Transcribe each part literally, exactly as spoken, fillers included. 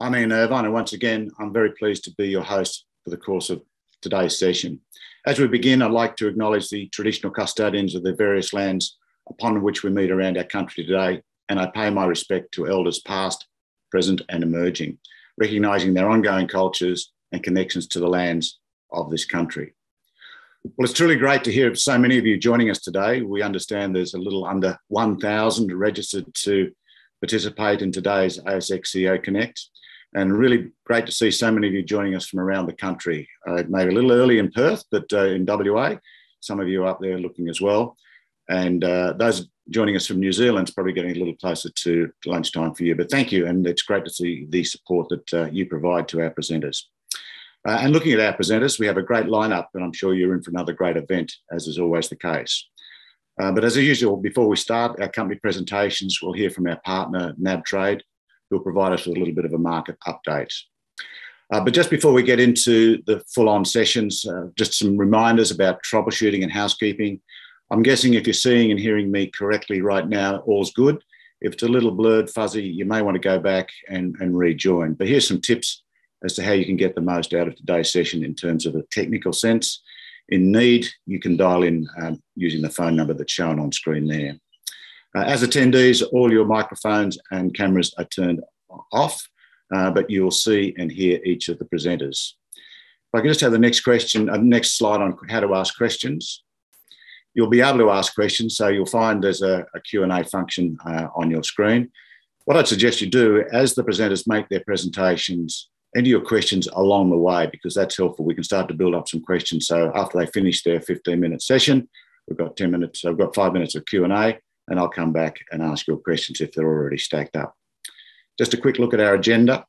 I'm Ian Irvine, and once again, I'm very pleased to be your host for the course of today's session. As we begin, I'd like to acknowledge the traditional custodians of the various lands upon which we meet around our country today, and I pay my respect to elders past, present, and emerging, recognising their ongoing cultures and connections to the lands of this country. Well, it's truly great to hear so many of you joining us today. We understand there's a little under one thousand registered to participate in today's A S X C E O Connect. And really great to see so many of you joining us from around the country. Uh, maybe a little early in Perth, but uh, in W A, some of you are up there looking as well. And uh, those joining us from New Zealand is probably getting a little closer to lunchtime for you. But thank you, and it's great to see the support that uh, you provide to our presenters. Uh, and looking at our presenters, we have a great lineup, and I'm sure you're in for another great event, as is always the case. Uh, but as usual, before we start our company presentations, we'll hear from our partner, NabTrade, who will provide us with a little bit of a market update. Uh, but just before we get into the full-on sessions, uh, just some reminders about troubleshooting and housekeeping. I'm guessing if you're seeing and hearing me correctly right now, all's good. If it's a little blurred, fuzzy, you may want to go back and, and rejoin. But here's some tips as to how you can get the most out of today's session in terms of a technical sense. In need, you can dial in um, using the phone number that's shown on screen there. Uh, as attendees, all your microphones and cameras are turned off, uh, but you'll see and hear each of the presenters. If I can just have the next question, uh, next slide on how to ask questions. You'll be able to ask questions, so you'll find there's a, a Q and A function uh, on your screen. What I'd suggest you do, as the presenters make their presentations, enter your questions along the way, because that's helpful. We can start to build up some questions. So after they finish their fifteen minute session, we've got ten minutes, I've got five minutes of Q and A, and I'll come back and ask your questions if they're already stacked up. Just a quick look at our agenda.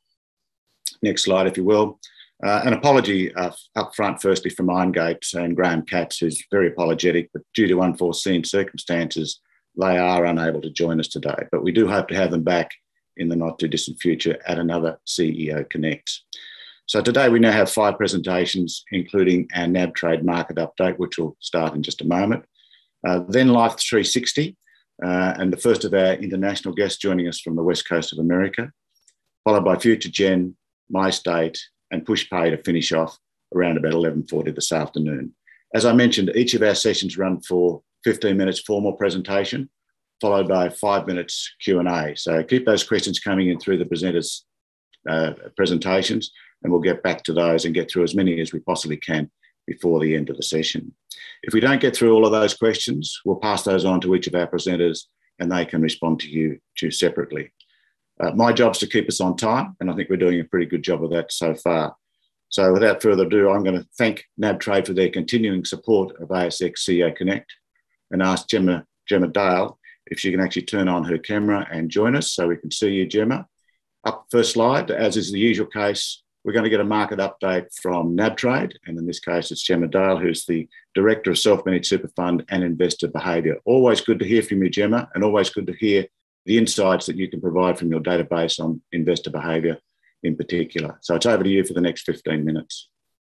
Next slide, if you will. Uh, an apology uh, up front, firstly, from Irongate and Graham Katz, who's very apologetic, but due to unforeseen circumstances, they are unable to join us today. But we do hope to have them back in the not too distant future at another C E O Connect. So today we now have five presentations, including our NabTrade market update, which will start in just a moment. Uh, then Life three sixty, uh, and the first of our international guests joining us from the West Coast of America, followed by Future Gen, My State, and PushPay to finish off around about eleven forty this afternoon. As I mentioned, each of our sessions run for fifteen minutes formal presentation, followed by five minutes Q and A. So keep those questions coming in through the presenters' uh, presentations, and we'll get back to those and get through as many as we possibly can before the end of the session. If we don't get through all of those questions, we'll pass those on to each of our presenters, and they can respond to you to separately. Uh, my job is to keep us on time, and I think we're doing a pretty good job of that so far. So without further ado, I'm going to thank NabTrade for their continuing support of A S X C E O Connect, and ask Gemma, Gemma Dale if she can actually turn on her camera and join us so we can see you, Gemma. Up first slide, as is the usual case, we're going to get a market update from NabTrade, and in this case, it's Gemma Dale, who's the Director of Self-Managed Super Fund and Investor Behaviour. Always good to hear from you, Gemma, and always good to hear the insights that you can provide from your database on investor behaviour in particular. So it's over to you for the next fifteen minutes.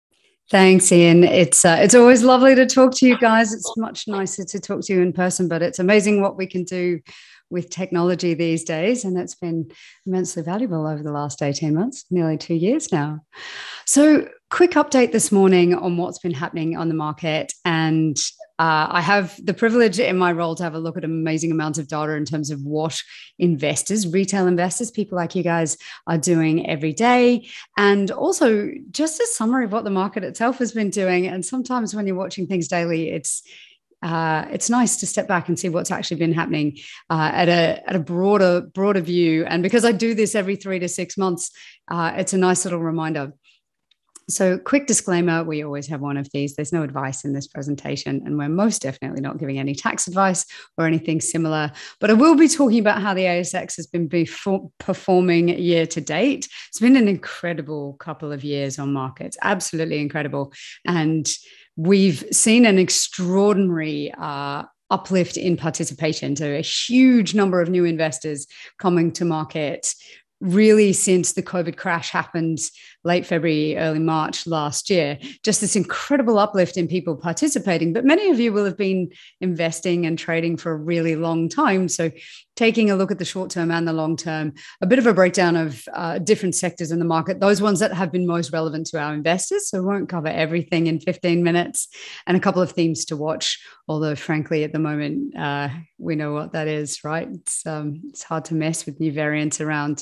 Thanks, Ian. It's uh, it's always lovely to talk to you guys. It's much nicer to talk to you in person, but it's amazing what we can do with technology these days, and it's been immensely valuable over the last eighteen months, nearly two years now. So quick update this morning on what's been happening on the market, and uh, I have the privilege in my role to have a look at an amazing amount of data in terms of what investors, retail investors, people like you guys are doing every day, and also just a summary of what the market itself has been doing. And sometimes when you're watching things daily, it's Uh, it's nice to step back and see what's actually been happening uh, at a at a broader broader view. And because I do this every three to six months, uh, it's a nice little reminder. So quick disclaimer, we always have one of these. There's no advice in this presentation, and we're most definitely not giving any tax advice or anything similar. But I will be talking about how the A S X has been before performing year to date. It's been an incredible couple of years on markets, absolutely incredible. And we've seen an extraordinary uh, uplift in participation. So a huge number of new investors coming to market really since the COVID crash happened late February, early March last year. Just this incredible uplift in people participating. But many of you will have been investing and trading for a really long time. So taking a look at the short term and the long term, a bit of a breakdown of uh, different sectors in the market, those ones that have been most relevant to our investors. So we won't cover everything in fifteen minutes, and a couple of themes to watch. Although, frankly, at the moment, uh, we know what that is, right? It's, um, it's hard to mess with new variants around.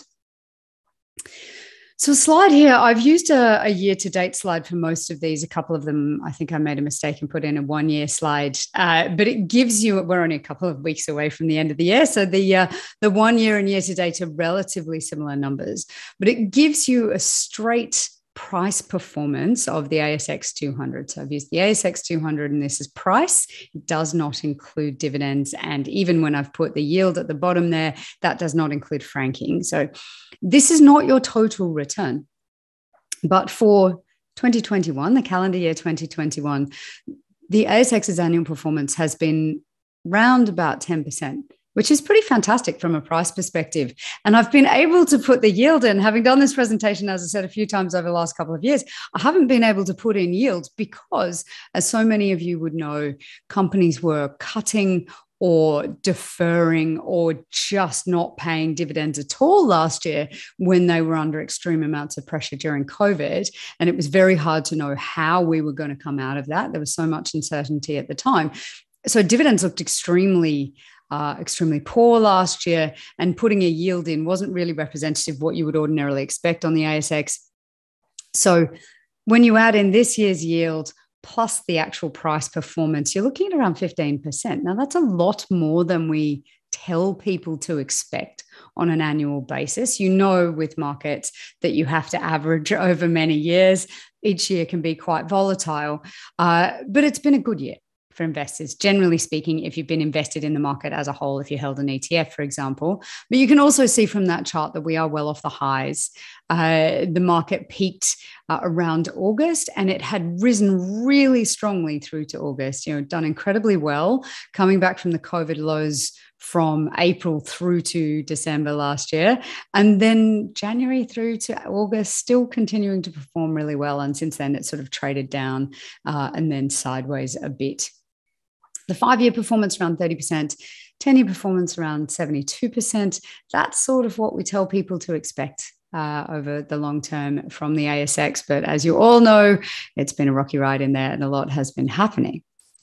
So a slide here, I've used a, a year-to-date slide for most of these. A couple of them, I think I made a mistake and put in a one-year slide, uh, but it gives you, we're only a couple of weeks away from the end of the year, so the, uh, the one-year and year-to-date are relatively similar numbers, but it gives you a straight price performance of the A S X two hundred. So I've used the A S X two hundred, and this is price. It does not include dividends. And even when I've put the yield at the bottom there, that does not include franking. So this is not your total return. But for twenty twenty-one, the calendar year twenty twenty-one, the A S X's annual performance has been round about ten percent, which is pretty fantastic from a price perspective. And I've been able to put the yield in. Having done this presentation, as I said, a few times over the last couple of years, I haven't been able to put in yield because, as so many of you would know, companies were cutting or deferring or just not paying dividends at all last year when they were under extreme amounts of pressure during COVID. And it was very hard to know how we were going to come out of that. There was so much uncertainty at the time. So dividends looked extremely Uh, extremely poor last year, and putting a yield in wasn't really representative of what you would ordinarily expect on the A S X. So when you add in this year's yield plus the actual price performance, you're looking at around fifteen percent. Now, that's a lot more than we tell people to expect on an annual basis. You know, with markets that you have to average over many years. Each year can be quite volatile, uh, but it's been a good year for investors, generally speaking, if you've been invested in the market as a whole, if you held an E T F, for example. But you can also see from that chart that we are well off the highs. Uh, the market peaked uh, around August, and it had risen really strongly through to August, you know, done incredibly well, coming back from the COVID lows from April through to December last year. And then January through to August, still continuing to perform really well. And since then, it's sort of traded down uh, and then sideways a bit. The five-year performance around thirty percent, ten-year performance around seventy-two percent. That's sort of what we tell people to expect uh, over the long term from the A S X. But as you all know, it's been a rocky ride in there and a lot has been happening.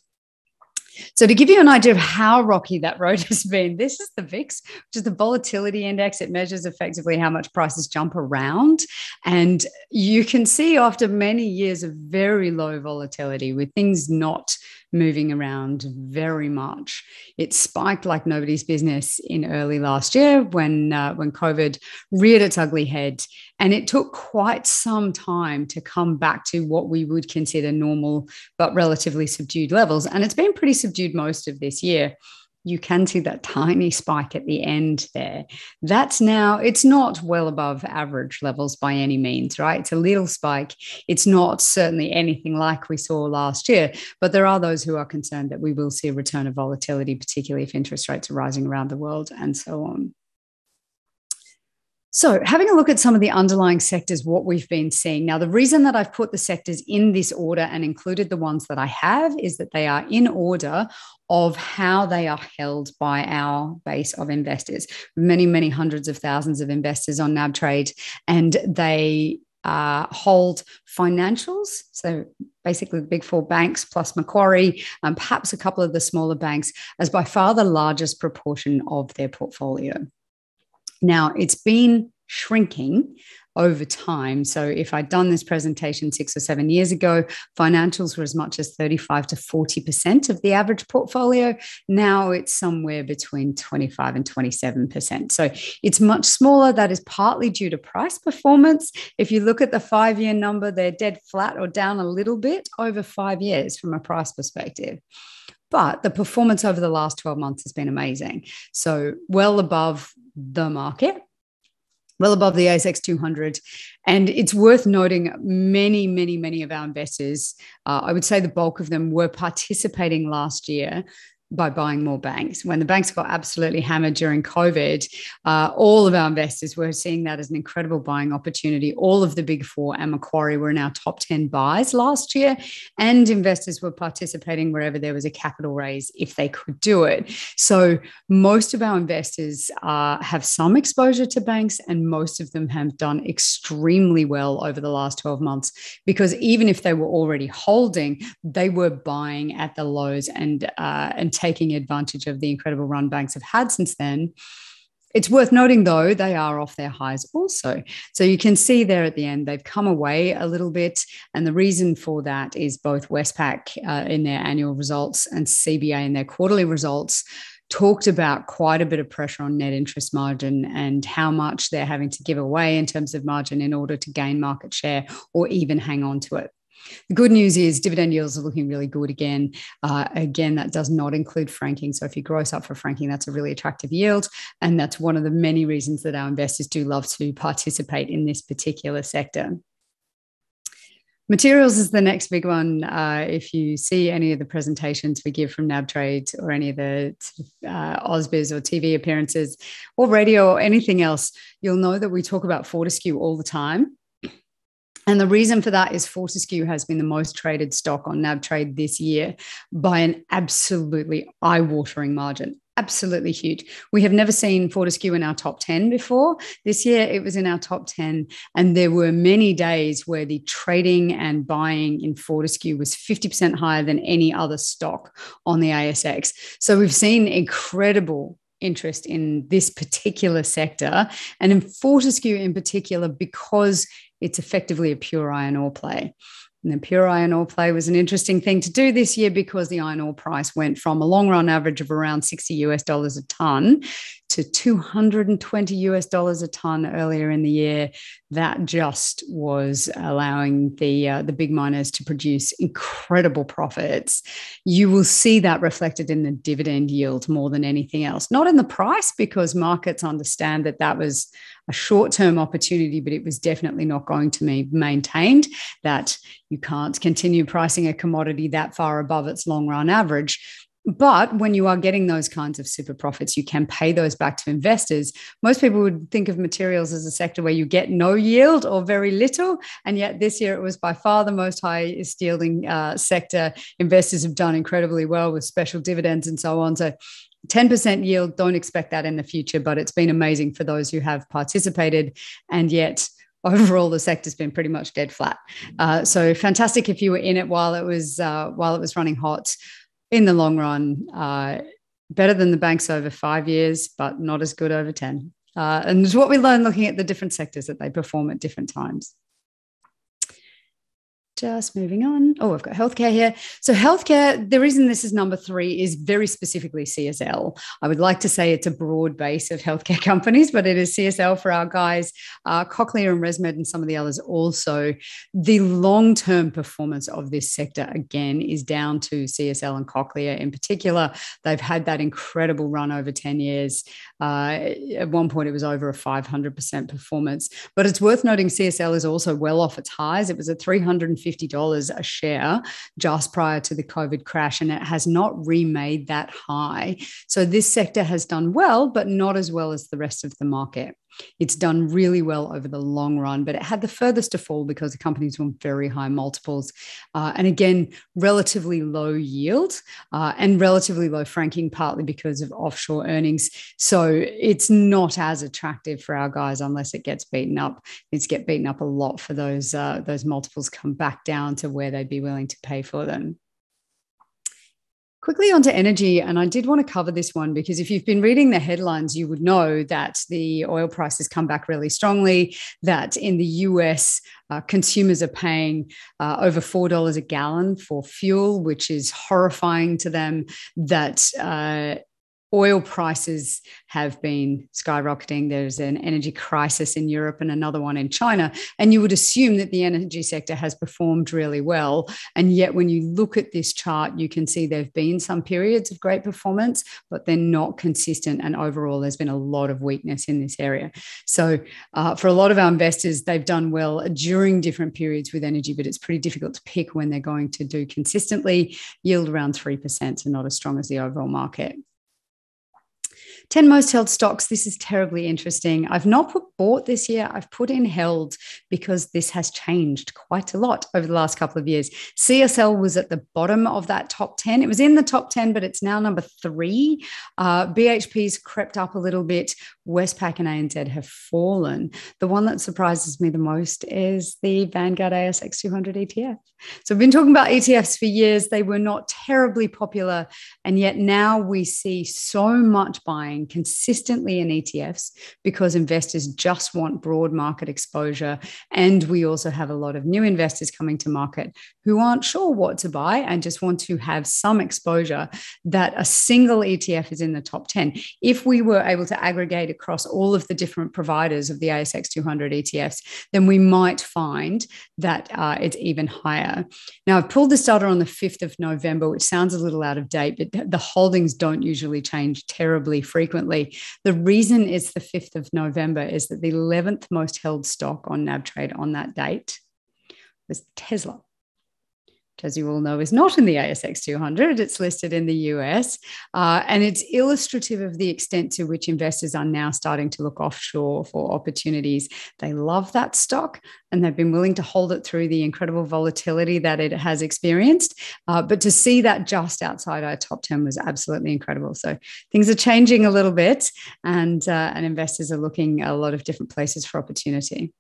So to give you an idea of how rocky that road has been, this is the V I X, which is the volatility index. It measures effectively how much prices jump around. And you can see after many years of very low volatility with things not moving around very much, it spiked like nobody's business in early last year when, uh, when COVID reared its ugly head. And it took quite some time to come back to what we would consider normal, but relatively subdued levels. And it's been pretty subdued most of this year. You can see that tiny spike at the end there. That's now, it's not well above average levels by any means, right? It's a little spike. It's not certainly anything like we saw last year, but there are those who are concerned that we will see a return of volatility, particularly if interest rates are rising around the world and so on. So having a look at some of the underlying sectors, what we've been seeing. Now, the reason that I've put the sectors in this order and included the ones that I have is that they are in order of how they are held by our base of investors. Many, many hundreds of thousands of investors on NabTrade, and they uh, hold financials. So basically the big four banks plus Macquarie, um, perhaps a couple of the smaller banks, as by far the largest proportion of their portfolio. Now, it's been shrinking over time. So if I'd done this presentation six or seven years ago, financials were as much as thirty-five to forty percent of the average portfolio. Now it's somewhere between twenty-five and twenty-seven percent. So it's much smaller. That is partly due to price performance. If you look at the five-year number, they're dead flat or down a little bit over five years from a price perspective. But the performance over the last twelve months has been amazing. So well above the market, well above the A S X two hundred. And it's worth noting many, many, many of our investors, uh, I would say the bulk of them were participating last year by buying more banks. When the banks got absolutely hammered during COVID, uh, all of our investors were seeing that as an incredible buying opportunity. All of the big four and Macquarie were in our top ten buys last year, and investors were participating wherever there was a capital raise if they could do it. So most of our investors uh, have some exposure to banks, and most of them have done extremely well over the last twelve months, because even if they were already holding, they were buying at the lows and uh, and taking advantage of the incredible run banks have had since then. It's worth noting, though, they are off their highs also. So you can see there at the end, they've come away a little bit. And the reason for that is both Westpac uh, in their annual results and C B A in their quarterly results talked about quite a bit of pressure on net interest margin and how much they're having to give away in terms of margin in order to gain market share or even hang on to it. The good news is dividend yields are looking really good again. Uh, again, that does not include franking. So if you gross up for franking, that's a really attractive yield. And that's one of the many reasons that our investors do love to participate in this particular sector. Materials is the next big one. Uh, if you see any of the presentations we give from NabTrade or any of the uh, AusBiz or T V appearances or radio or anything else, you'll know that we talk about Fortescue all the time. And the reason for that is Fortescue has been the most traded stock on NabTrade this year by an absolutely eye-watering margin. Absolutely huge. We have never seen Fortescue in our top ten before. This year it was in our top ten. And there were many days where the trading and buying in Fortescue was fifty percent higher than any other stock on the A S X. So we've seen incredible interest in this particular sector, and in Fortescue in particular, because it's effectively a pure iron ore play. And the pure iron ore play was an interesting thing to do this year because the iron ore price went from a long run average of around sixty US dollars a ton to two hundred twenty US dollars a ton earlier in the year. That just was allowing the uh, the big miners to produce incredible profits. You will see that reflected in the dividend yield more than anything else, not in the price, because markets understand that that was a short-term opportunity, but it was definitely not going to be maintained, that you can't continue pricing a commodity that far above its long-run average. But when you are getting those kinds of super profits, you can pay those back to investors. Most people would think of materials as a sector where you get no yield or very little. And yet this year it was by far the most high yielding uh, sector. Investors have done incredibly well with special dividends and so on. So ten percent yield, don't expect that in the future, but it's been amazing for those who have participated. And yet overall, the sector's been pretty much dead flat. Uh, so fantastic if you were in it while it was uh, while it was running hot. In the long run, uh, better than the banks over five years, but not as good over ten. Uh, and it's what we learn looking at the different sectors that they perform at different times. Just moving on. Oh, I've got healthcare here. So healthcare, the reason this is number three is very specifically C S L. I would like to say it's a broad base of healthcare companies, but it is C S L for our guys, uh, Cochlear and ResMed and some of the others also. The long-term performance of this sector, again, is down to C S L and Cochlear in particular. They've had that incredible run over ten years. Uh, at one point, it was over a five hundred percent performance. But it's worth noting C S L is also well off its highs. It was at three hundred fifty dollars a share just prior to the COVID crash, and it has not remade that high. So this sector has done well, but not as well as the rest of the market. It's done really well over the long run, but it had the furthest to fall because the companies were on very high multiples. Uh, and again, relatively low yield uh, and relatively low franking, partly because of offshore earnings. So it's not as attractive for our guys unless it gets beaten up. It's get beaten up a lot for those, uh, those multiples come back down to where they'd be willing to pay for them. Quickly onto energy, and I did want to cover this one because if you've been reading the headlines, you would know that the oil price has come back really strongly, that in the U S, uh, consumers are paying uh, over four dollars a gallon for fuel, which is horrifying to them, that uh, oil prices have been skyrocketing. There's an energy crisis in Europe and another one in China. And you would assume that the energy sector has performed really well. And yet when you look at this chart, you can see there have been some periods of great performance, but they're not consistent. And overall, there's been a lot of weakness in this area. So uh, for a lot of our investors, they've done well during different periods with energy, but it's pretty difficult to pick when they're going to do consistently. Yield around three percent, so not as strong as the overall market. ten most held stocks. This is terribly interesting. I've not put bought this year. I've put in held because this has changed quite a lot over the last couple of years. C S L was at the bottom of that top ten. It was in the top ten, but it's now number three. Uh, B H P's crept up a little bit. Westpac and A N Z have fallen. The one that surprises me the most is the Vanguard A S X two hundred E T F. So I've been talking about E T Fs for years. They were not terribly popular. And yet now we see so much buying consistently in E T Fs because investors just want broad market exposure. And we also have a lot of new investors coming to market who aren't sure what to buy and just want to have some exposure that a single E T F is in the top ten. If we were able to aggregate across all of the different providers of the A S X two hundred E T Fs, then we might find that uh, it's even higher. Now, I've pulled this data on the fifth of November, which sounds a little out of date, but the holdings don't usually change terribly frequently. The reason it's the fifth of November is that the eleventh most held stock on NabTrade on that date was Tesla, which, as you all know, is not in the A S X two hundred. It's listed in the U S. Uh, and it's illustrative of the extent to which investors are now starting to look offshore for opportunities. They love that stock and they've been willing to hold it through the incredible volatility that it has experienced. Uh, but to see that just outside our top ten was absolutely incredible. So things are changing a little bit, and, uh, and investors are looking at a lot of different places for opportunity.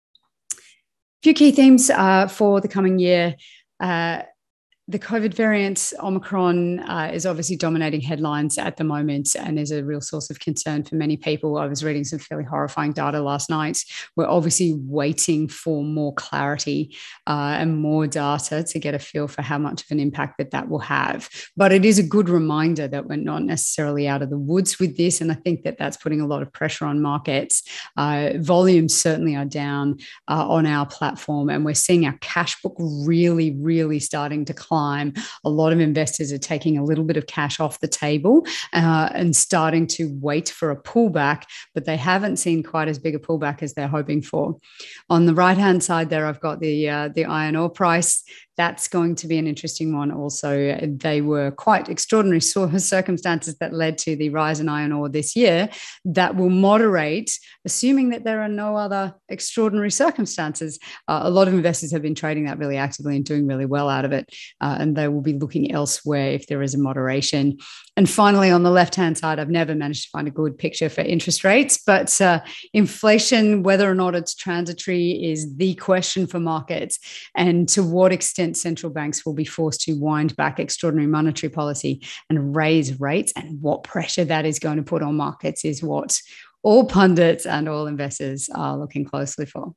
A few key themes uh, for the coming year. Uh, the COVID variant, Omicron, uh, is obviously dominating headlines at the moment and is a real source of concern for many people. I was reading some fairly horrifying data last night. We're obviously waiting for more clarity uh, and more data to get a feel for how much of an impact that that will have. But it is a good reminder that we're not necessarily out of the woods with this. And I think that that's putting a lot of pressure on markets. Uh, volumes certainly are down uh, on our platform, and we're seeing our cash book really, really starting to climb. A lot of investors are taking a little bit of cash off the table uh, and starting to wait for a pullback, but they haven't seen quite as big a pullback as they're hoping for. On the right-hand side there, I've got the, uh, the iron ore price. That's going to be an interesting one also. They were quite extraordinary circumstances that led to the rise in iron ore this year that will moderate, assuming that there are no other extraordinary circumstances. Uh, a lot of investors have been trading that really actively and doing really well out of it, uh, and they will be looking elsewhere if there is a moderation. And finally, on the left-hand side, I've never managed to find a good picture for interest rates, but uh, inflation, whether or not it's transitory, is the question for markets, and to what extent central banks will be forced to wind back extraordinary monetary policy and raise rates, and what pressure that is going to put on markets is what all pundits and all investors are looking closely for.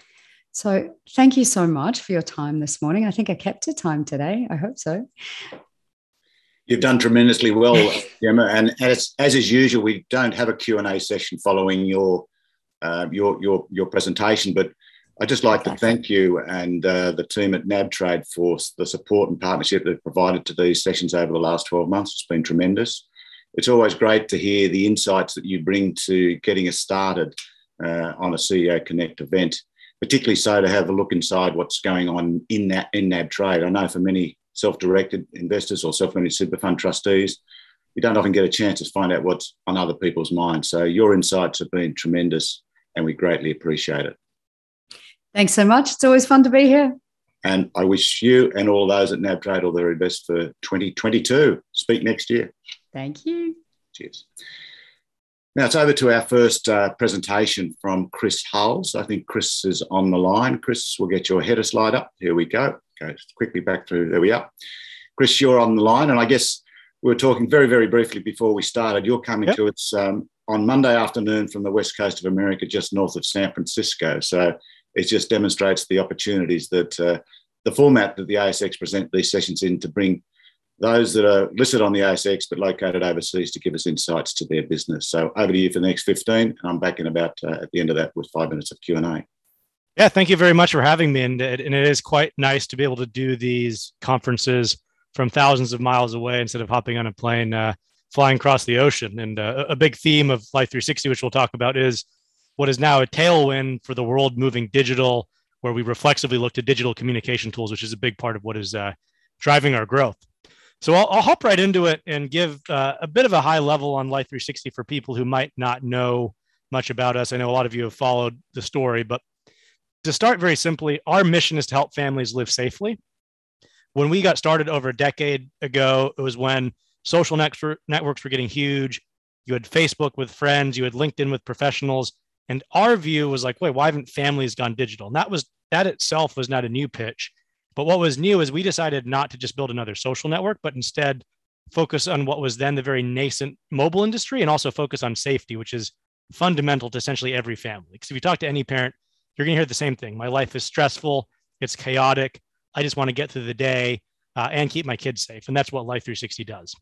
So thank you so much for your time this morning. I think I kept to time today. I hope so. You've done tremendously well, Gemma, and as, as is usual, we don't have a Q and A session following your, uh, your, your, your presentation, but I'd just like to thank you and uh, the team at NabTrade for the support and partnership they've provided to these sessions over the last twelve months. It's been tremendous. It's always great to hear the insights that you bring to getting us started uh, on a C E O Connect event, particularly so to have a look inside what's going on in, that, in NabTrade. I know for many self-directed investors or self-managed super fund trustees, you don't often get a chance to find out what's on other people's minds. So your insights have been tremendous and we greatly appreciate it. Thanks so much. It's always fun to be here. And I wish you and all those at NabTrade all the very best for twenty twenty-two. Speak next year. Thank you. Cheers. Now it's over to our first uh, presentation from Chris Hulls. I think Chris is on the line. Chris, we'll get your header slide up. Here we go. Go quickly back through. There we are. Chris, you're on the line. And I guess we were talking very, very briefly before we started. You're coming yep. to us um, on Monday afternoon from the west coast of America, just north of San Francisco. So it just demonstrates the opportunities that uh, the format that the A S X present these sessions in to bring those that are listed on the A S X but located overseas to give us insights to their business. So over to you for the next fifteen, and I'm back in about uh, at the end of that with five minutes of Q and A. Yeah, thank you very much for having me. And it, and it is quite nice to be able to do these conferences from thousands of miles away instead of hopping on a plane, uh, flying across the ocean. And uh, a big theme of Life three sixty, which we'll talk about, is what is now a tailwind for the world moving digital, where we reflexively look to digital communication tools, which is a big part of what is uh, driving our growth. So I'll, I'll hop right into it and give uh, a bit of a high level on Life three sixty for people who might not know much about us. I know a lot of you have followed the story, but to start very simply, our mission is to help families live safely. When we got started over a decade ago, it was when social networks were getting huge. You had Facebook with friends, you had LinkedIn with professionals. And our view was like, wait, why haven't families gone digital? And that was, that itself was not a new pitch. But what was new is we decided not to just build another social network, but instead focus on what was then the very nascent mobile industry, and also focus on safety, which is fundamental to essentially every family. Because if you talk to any parent, you're going to hear the same thing. My life is stressful. It's chaotic. I just want to get through the day uh, and keep my kids safe. And that's what Life three sixty does.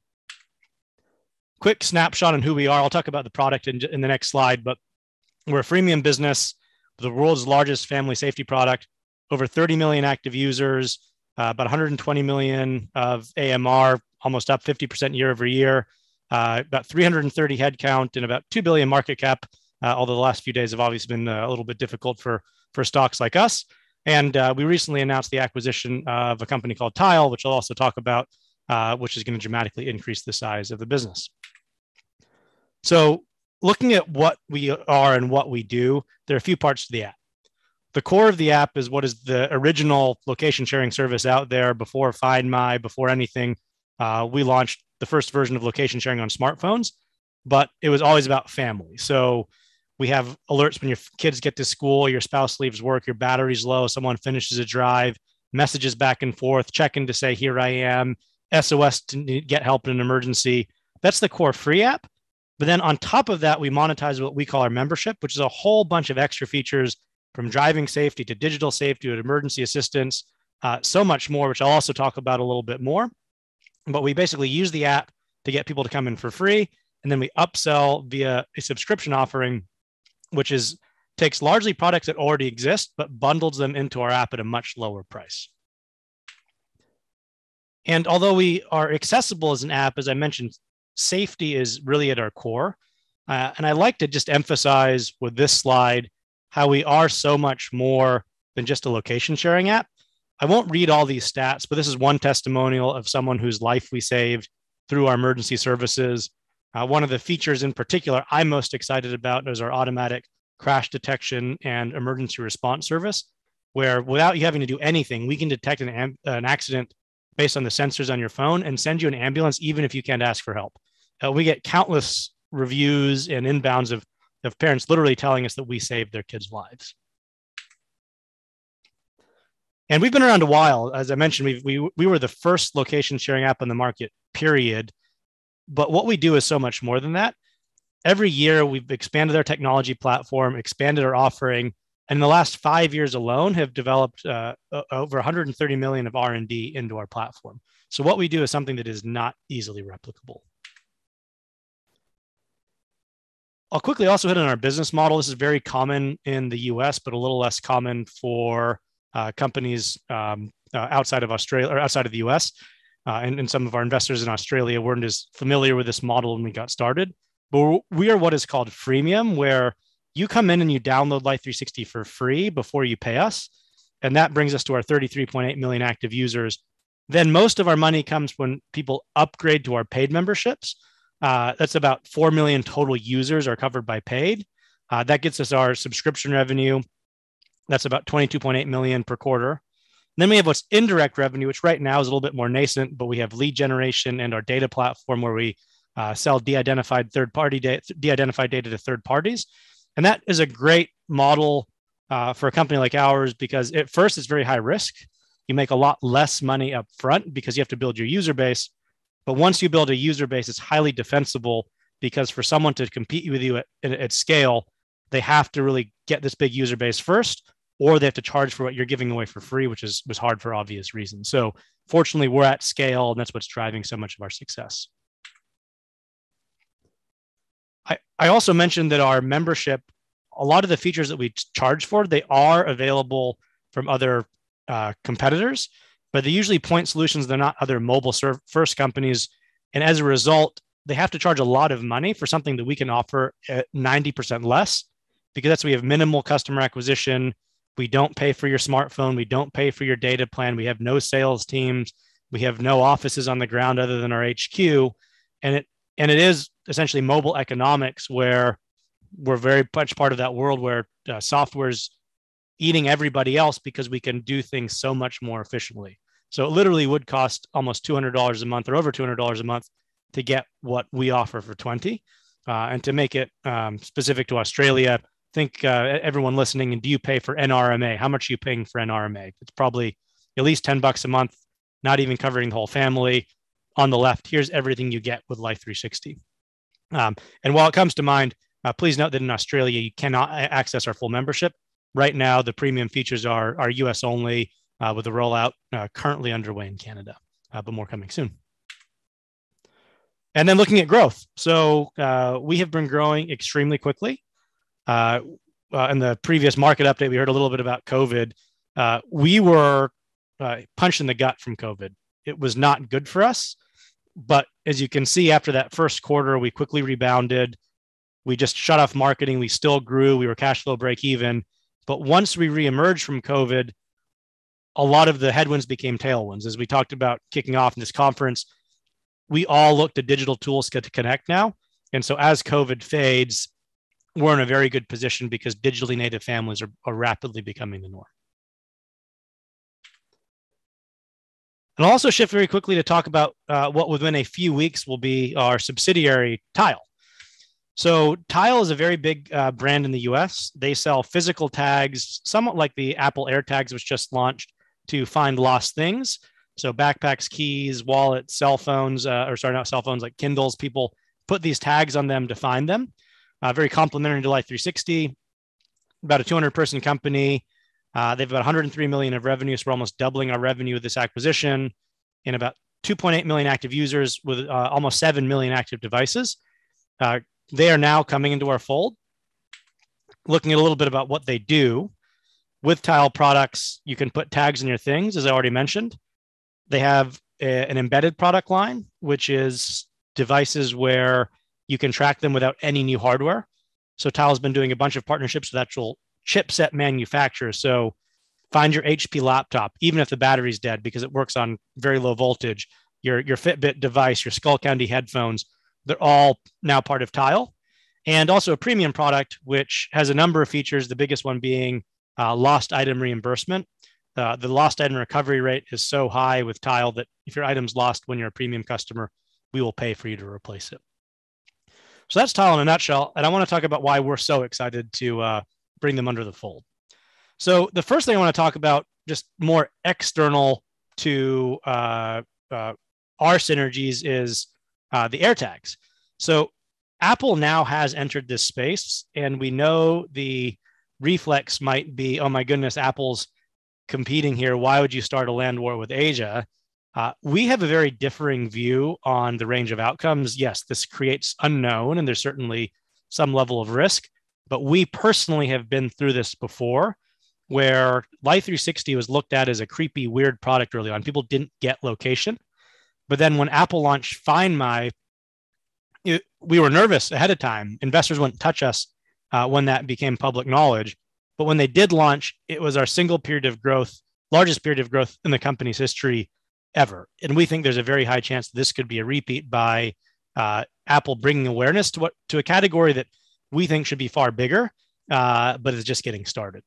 Quick snapshot on who we are. I'll talk about the product in, in the next slide, but we're a freemium business, the world's largest family safety product, over thirty million active users, uh, about one hundred twenty million of A M R, almost up fifty percent year over year, uh, about three hundred thirty headcount, and about two billion market cap. Uh, although the last few days have obviously been uh, a little bit difficult for, for stocks like us. And uh, we recently announced the acquisition of a company called Tile, which I'll also talk about, uh, which is going to dramatically increase the size of the business. So looking at what we are and what we do, there are a few parts to the app. The core of the app is what is the original location sharing service out there before Find My, before anything. Uh, we launched the first version of location sharing on smartphones, but it was always about family. So we have alerts when your kids get to school, your spouse leaves work, your battery's low, someone finishes a drive, messages back and forth, check in to say, here I am, S O S to get help in an emergency. That's the core free app. But then on top of that, we monetize what we call our membership, which is a whole bunch of extra features, from driving safety to digital safety to emergency assistance, uh, so much more, which I'll also talk about a little bit more. But we basically use the app to get people to come in for free. And then we upsell via a subscription offering, which is takes largely products that already exist, but bundles them into our app at a much lower price. And although we are accessible as an app, as I mentioned, safety is really at our core. Uh, and I like to just emphasize with this slide how we are so much more than just a location sharing app. I won't read all these stats, but this is one testimonial of someone whose life we saved through our emergency services. Uh, one of the features in particular I'm most excited about is our automatic crash detection and emergency response service, where without you having to do anything, we can detect an, am- an accident based on the sensors on your phone and send you an ambulance, even if you can't ask for help. Uh, we get countless reviews and inbounds of, of parents literally telling us that we saved their kids' lives. And we've been around a while. As I mentioned, we we we were the first location sharing app on the market, period. But what we do is so much more than that. Every year, we've expanded our technology platform, expanded our offering, and in the last five years alone, have developed uh, over one hundred thirty million of R and D into our platform. So what we do is something that is not easily replicable. I'll quickly also hit on our business model. This is very common in the U S, but a little less common for uh, companies um, uh, outside of Australia or outside of the U S. Uh, and, and some of our investors in Australia weren't as familiar with this model when we got started. But we are what is called freemium, where you come in and you download Life three sixty for free before you pay us. And that brings us to our thirty-three point eight million active users. Then most of our money comes when people upgrade to our paid memberships. Uh, that's about four million total users are covered by paid. Uh, that gets us our subscription revenue. That's about twenty-two point eight million per quarter. And then we have what's indirect revenue, which right now is a little bit more nascent, but we have lead generation and our data platform where we uh, sell de-identified third-party data, de-identified data to third parties. And that is a great model uh, for a company like ours, because at first it's very high risk. You make a lot less money up front because you have to build your user base. But once you build a user base, it's highly defensible, because for someone to compete with you at, at scale, they have to really get this big user base first. or they have to charge for what you're giving away for free, which is was hard for obvious reasons. So fortunately, we're at scale, and that's what's driving so much of our success. I, I also mentioned that our membership, a lot of the features that we charge for, they are available from other uh, competitors, but they're usually point solutions. They're not other mobile first companies. And as a result, they have to charge a lot of money for something that we can offer at ninety percent less, because that's we have minimal customer acquisition. We don't pay for your smartphone. We don't pay for your data plan. We have no sales teams. We have no offices on the ground other than our H Q. And it and it is essentially mobile economics, where we're very much part of that world where uh, software's eating everybody else because we can do things so much more efficiently. So it literally would cost almost two hundred dollars a month or over two hundred dollars a month to get what we offer for twenty. Uh, and to make it um, specific to Australia, think uh, everyone listening, and do you pay for N R M A? How much are you paying for N R M A? It's probably at least ten bucks a month, not even covering the whole family. On the left, here's everything you get with Life three sixty. Um, and while it comes to mind, uh, please note that in Australia, you cannot access our full membership. Right now, the premium features are, are U S only, uh, with a rollout uh, currentently underway in Canada, uh, but more coming soon. And then looking at growth. So uh, we have been growing extremely quickly. Uh, uh, in the previous market update, we heard a little bit about COVID. Uh, we were uh, punched in the gut from COVID. It was not good for us. But as you can see, after that first quarter, we quickly rebounded. We just shut off marketing. We still grew. We were cash flow break even. But once we reemerged from COVID, a lot of the headwinds became tailwinds. As we talked about kicking off in this conference, we all look to digital tools to connect now. And so as COVID fades, we're in a very good position because digitally native families are, are rapidly becoming the norm. And I'll also shift very quickly to talk about uh, what within a few weeks will be our subsidiary, Tile. So Tile is a very big uh, brand in the U S. They sell physical tags, somewhat like the Apple AirTags, which just launched, to find lost things. So backpacks, keys, wallets, cell phones, uh, or sorry, not cell phones, like Kindles. People put these tags on them to find them. Uh, very complementary to Life three sixty. About a two hundred person company. Uh, they have about one hundred three million of revenue, so we're almost doubling our revenue with this acquisition, and about two point eight million active users with uh, almost seven million active devices. Uh, they are now coming into our fold. Looking at a little bit about what they do. With Tile products, you can put tags in your things, as I already mentioned. They have a, an embedded product line, which is devices where you can track them without any new hardware. So Tile's been doing a bunch of partnerships with actual chipset manufacturers. So find your H P laptop, even if the battery's dead, because it works on very low voltage, your, your Fitbit device, your Skull Candy headphones, they're all now part of Tile. And also a premium product, which has a number of features, the biggest one being uh, lost item reimbursement. Uh, the lost item recovery rate is so high with Tile that if your item's lost when you're a premium customer, we will pay for you to replace it. So that's Tile in a nutshell. And I want to talk about why we're so excited to uh, bring them under the fold. So the first thing I want to talk about, just more external to uh, uh, our synergies, is uh, the AirTags. So Apple now has entered this space, and we know the reflex might be, oh my goodness, Apple's competing here. Why would you start a land war with Asia? Uh, we have a very differing view on the range of outcomes. Yes, this creates unknown, and there's certainly some level of risk, but we personally have been through this before, where Life three sixty was looked at as a creepy, weird product early on. People didn't get location. But then when Apple launched Find My, it, we were nervous ahead of time. Investors wouldn't touch us uh, when that became public knowledge. But when they did launch, it was our single period of growth, largest period of growth in the company's history ever. And we think there's a very high chance this could be a repeat by uh, Apple bringing awareness to what to a category that we think should be far bigger, uh, but is just getting started.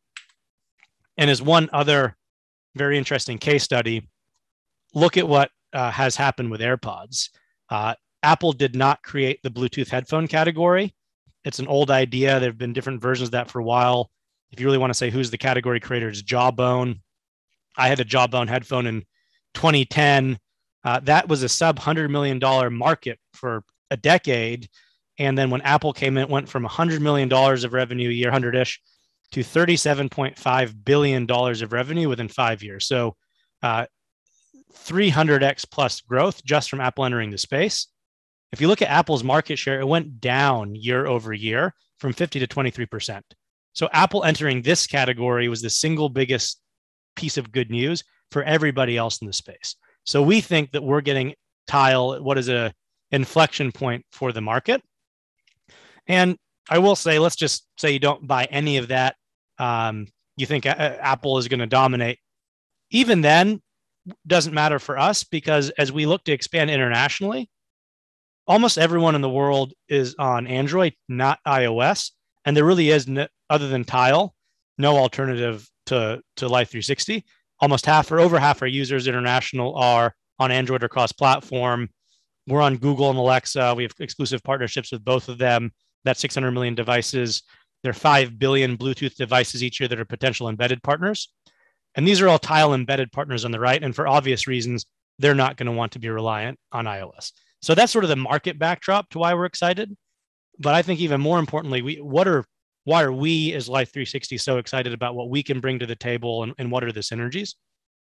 And as one other very interesting case study, look at what uh, has happened with AirPods. Uh, Apple did not create the Bluetooth headphone category. It's an old idea. There have been different versions of that for a while. If you really want to say who's the category creator, it's Jawbone. I had a Jawbone headphone in twenty ten. Uh, that was a sub one hundred million dollars market for a decade. And then when Apple came in, it went from one hundred million dollars of revenue a year, one hundred-ish, to thirty-seven point five billion dollars of revenue within five years. So uh, three hundred x plus growth just from Apple entering the space. If you look at Apple's market share, it went down year over year from fifty to twenty-three percent. So Apple entering this category was the single biggest piece of good news for everybody else in the space. So we think that we're getting Tile at what is a inflection point for the market. And I will say, let's just say you don't buy any of that. Um, you think a- Apple is going to dominate. Even then, doesn't matter for us, because as we look to expand internationally, almost everyone in the world is on Android, not iOS. And there really is, no, other than Tile, no alternative to, to Life three sixty. Almost half or over half our users international are on Android or cross-platform. We're on Google and Alexa. We have exclusive partnerships with both of them. That's six hundred million devices. There are five billion Bluetooth devices each year that are potential embedded partners. And these are all Tile embedded partners on the right. And for obvious reasons, they're not going to want to be reliant on iOS. So that's sort of the market backdrop to why we're excited. But I think even more importantly, we what are why are we as Life three sixty so excited about what we can bring to the table, and, and what are the synergies?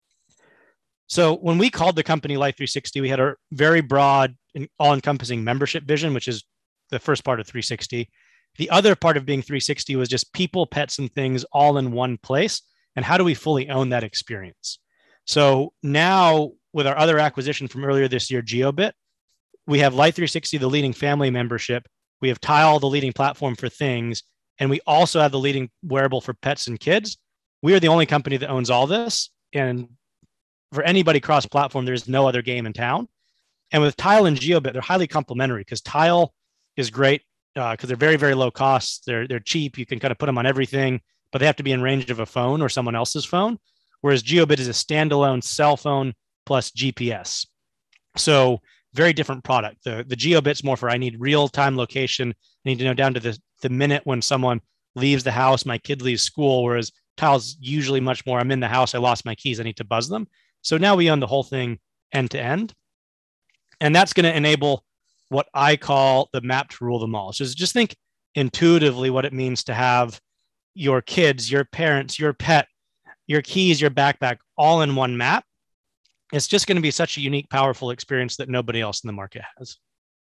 So when we called the company Life three sixty, we had a very broad and all-encompassing membership vision, which is the first part of three sixty. The other part of being three sixty was just people, pets, and things all in one place. And how do we fully own that experience? So now with our other acquisition from earlier this year, Jiobit, we have Life three sixty, the leading family membership. We have Tile, the leading platform for things. And we also have the leading wearable for pets and kids. We are the only company that owns all this. And for anybody cross-platform, there's no other game in town. And with Tile and Jiobit, they're highly complementary, because Tile is great because uh, they're very, very low cost. They're, they're cheap. You can kind of put them on everything, but they have to be in range of a phone or someone else's phone. Whereas Jiobit is a standalone cell phone plus G P S. So very different product. The, the Jiobit's more for, I need real-time location. I need to know down to the, the minute when someone leaves the house, my kid leaves school, whereas Tile's usually much more, I'm in the house, I lost my keys, I need to buzz them. So now we own the whole thing end to end. And that's going to enable what I call the map to rule them all. So just think intuitively what it means to have your kids, your parents, your pet, your keys, your backpack, all in one map. It's just going to be such a unique, powerful experience that nobody else in the market has.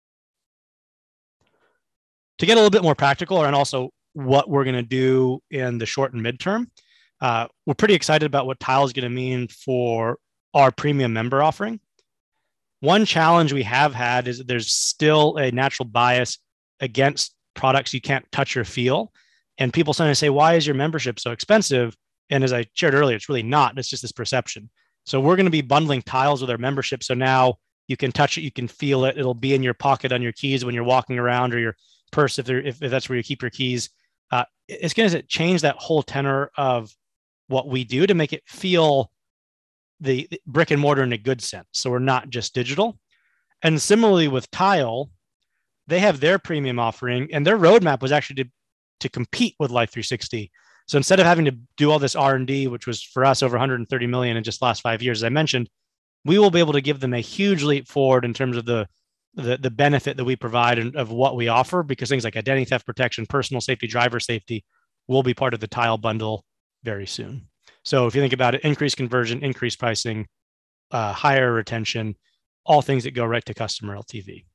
To get a little bit more practical, and also what we're going to do in the short and midterm, uh, we're pretty excited about what Tile is going to mean for our premium member offering. One challenge we have had is that there's still a natural bias against products you can't touch or feel. And people sometimes say, why is your membership so expensive? And as I shared earlier, it's really not. It's just this perception. So we're going to be bundling Tiles with our membership. So now you can touch it, you can feel it. It'll be in your pocket on your keys when you're walking around, or your purse if, if, if that's where you keep your keys. Uh, it's going to change that whole tenor of what we do to make it feel the, the brick and mortar in a good sense. So we're not just digital. And similarly with Tile, they have their premium offering, and their roadmap was actually to, to compete with Life three sixty. So instead of having to do all this R and D, which was for us over one hundred thirty million in just the last five years, as I mentioned, we will be able to give them a huge leap forward in terms of the, the, the benefit that we provide and of what we offer, because things like identity theft protection, personal safety, driver safety will be part of the Tile bundle very soon. So if you think about it, increased conversion, increased pricing, uh, higher retention, all things that go right to customer L T V.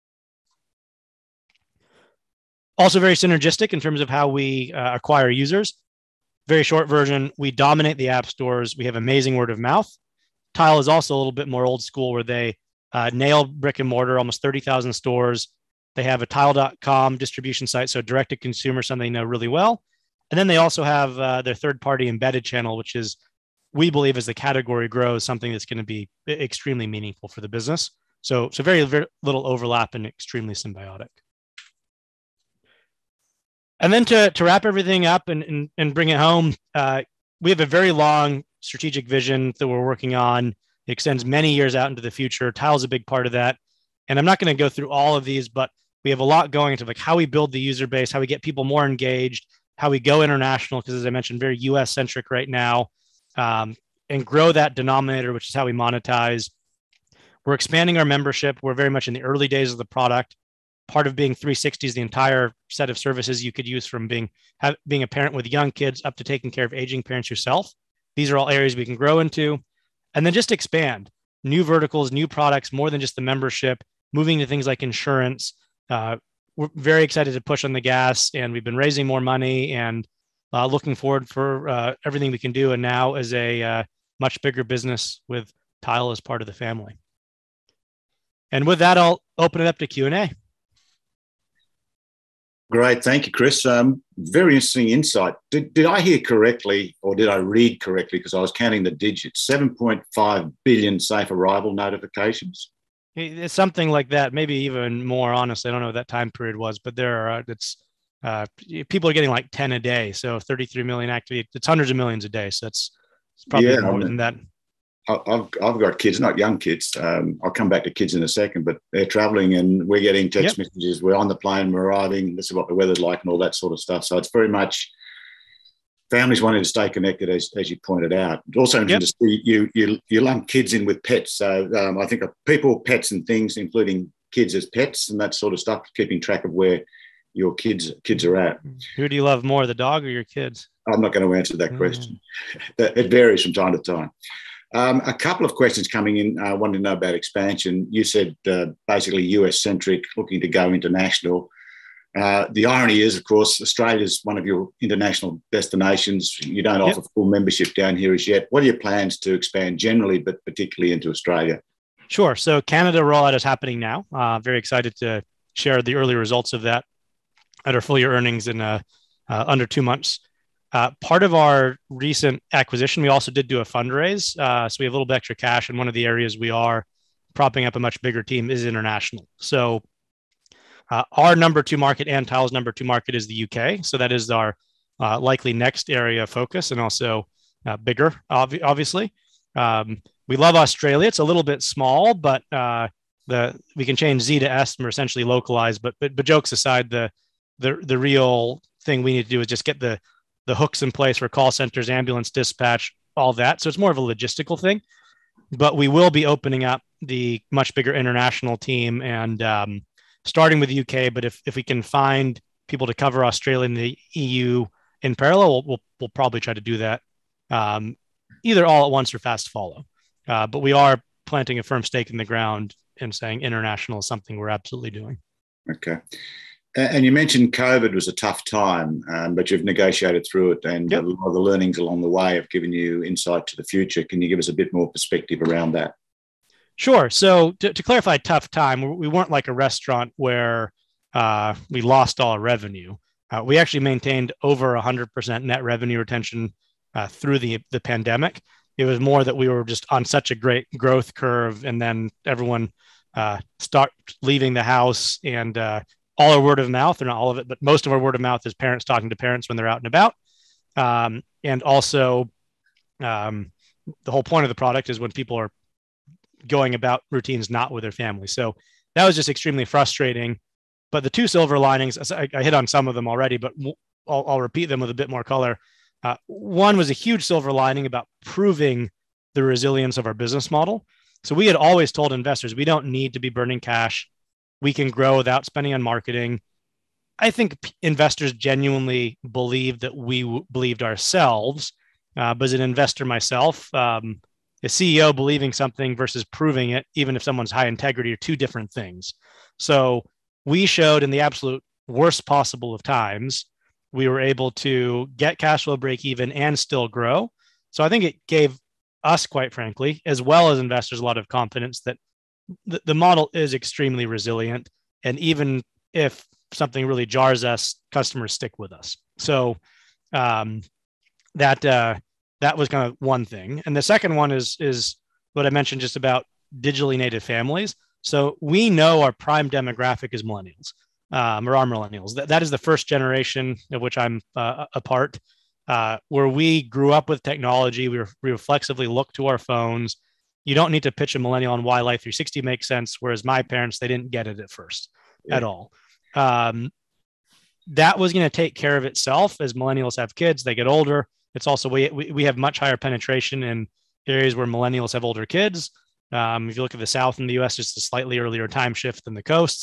Also very synergistic in terms of how we uh, acquire users. Very short version, we dominate the app stores. We have amazing word of mouth. Tile is also a little bit more old school, where they uh, nail brick and mortar, almost thirty thousand stores. They have a tile dot com distribution site, so direct to consumer, something they know really well. And then they also have uh, their third-party embedded channel, which is, we believe, as the category grows, something that's going to be extremely meaningful for the business. So, so very, very little overlap and extremely symbiotic. And then to, to wrap everything up and, and, and bring it home, uh, we have a very long strategic vision that we're working on. It extends many years out into the future. Tile is a big part of that. And I'm not going to go through all of these, but we have a lot going into like how we build the user base, how we get people more engaged, how we go international, because as I mentioned, very U S centric right now, um, and grow that denominator, which is how we monetize. We're expanding our membership. We're very much in the early days of the product, part of being three sixty is the entire set of services you could use, from being have, being a parent with young kids up to taking care of aging parents yourself. These are all areas we can grow into, and then just expand new verticals, new products, more than just the membership, moving to things like insurance. Uh, we're very excited to push on the gas, and we've been raising more money and uh, looking forward for uh, everything we can do. And now as a uh, much bigger business with Tile as part of the family. And with that, I'll open it up to Q and A. Great. Thank you, Chris. Um, very interesting insight. Did, did I hear correctly, or did I read correctly, because I was counting the digits, seven point five billion safe arrival notifications? It's something like that, maybe even more, honestly. I don't know what that time period was, but there are, it's, uh, people are getting like ten a day. So thirty-three million activity, it's hundreds of millions a day. So it's, it's probably yeah, more I mean, than that. I've, I've got kids, not young kids. Um, I'll come back to kids in a second, but they're traveling and we're getting text yep. messages. We're on the plane, we're arriving. This is what the weather's like and all that sort of stuff. So it's very much families wanting to stay connected, as, as you pointed out. Also interesting yep. to see you, you, you lump kids in with pets. So um, I think of people, pets and things, including kids as pets and that sort of stuff, keeping track of where your kids kids are at. Who do you love more, the dog or your kids? I'm not going to answer that question. Mm. It varies from time to time. Um, a couple of questions coming in. I uh, wanted to know about expansion. You said uh, basically U S-centric, looking to go international. Uh, the irony is, of course, Australia is one of your international destinations. You don't yep. offer full membership down here as yet. What are your plans to expand generally, but particularly into Australia? Sure. So Canada rollout is happening now. Uh, very excited to share the early results of that at our full year earnings in uh, uh, under two months. Uh, part of our recent acquisition, we also did do a fundraise. Uh, so we have a little bit extra cash. And one of the areas we are propping up a much bigger team is international. So uh, our number two market and Tile's number two market is the U K. So that is our uh, likely next area of focus, and also uh, bigger, ob- obviously. Um, we love Australia. It's a little bit small, but uh, the we can change Z to S and we're essentially localized. But, but but jokes aside, the the the real thing we need to do is just get the the hooks in place for call centers, ambulance dispatch, all that. So it's more of a logistical thing, but we will be opening up the much bigger international team and um, starting with the U K. But if, if we can find people to cover Australia and the E U in parallel, we'll, we'll, we'll probably try to do that um, either all at once or fast follow. Uh, but we are planting a firm stake in the ground and saying international is something we're absolutely doing. Okay. And you mentioned COVID was a tough time, um, but you've negotiated through it, and yep. a lot of the learnings along the way have given you insight to the future. Can you give us a bit more perspective around that? Sure. So to, to clarify, tough time, we weren't like a restaurant where uh, we lost all our revenue. Uh, we actually maintained over one hundred percent net revenue retention uh, through the, the pandemic. It was more that we were just on such a great growth curve, and then everyone uh, start leaving the house, and uh, all our word of mouth, or not all of it, but most of our word of mouth is parents talking to parents when they're out and about. Um, and also um, the whole point of the product is when people are going about routines not with their family. So that was just extremely frustrating. But the two silver linings, I, I hit on some of them already, but I'll, I'll repeat them with a bit more color. Uh, one was a huge silver lining about proving the resilience of our business model. So we had always told investors, we don't need to be burning cash. We can grow without spending on marketing. I think p- investors genuinely believed that we w- believed ourselves. Uh, but as an investor myself, um, a C E O believing something versus proving it, even if someone's high integrity, are two different things. So we showed in the absolute worst possible of times, we were able to get cash flow break even and still grow. So I think it gave us, quite frankly, as well as investors, a lot of confidence that the, the model is extremely resilient. And even if something really jars us, customers stick with us. So um, that uh, that was kind of one thing. And the second one is, is what I mentioned just about digitally native families. So we know our prime demographic is millennials, um, or are millennials. That, that is the first generation of which I'm uh, a part, uh, where we grew up with technology. We, we reflexively look to our phones. You don't need to pitch a millennial on why Life three sixty makes sense. Whereas my parents, they didn't get it at first yeah. at all. Um, that was going to take care of itself as millennials have kids, they get older. It's also, we, we, we have much higher penetration in areas where millennials have older kids. Um, if you look at the South in the U S, just a slightly earlier time shift than the coasts.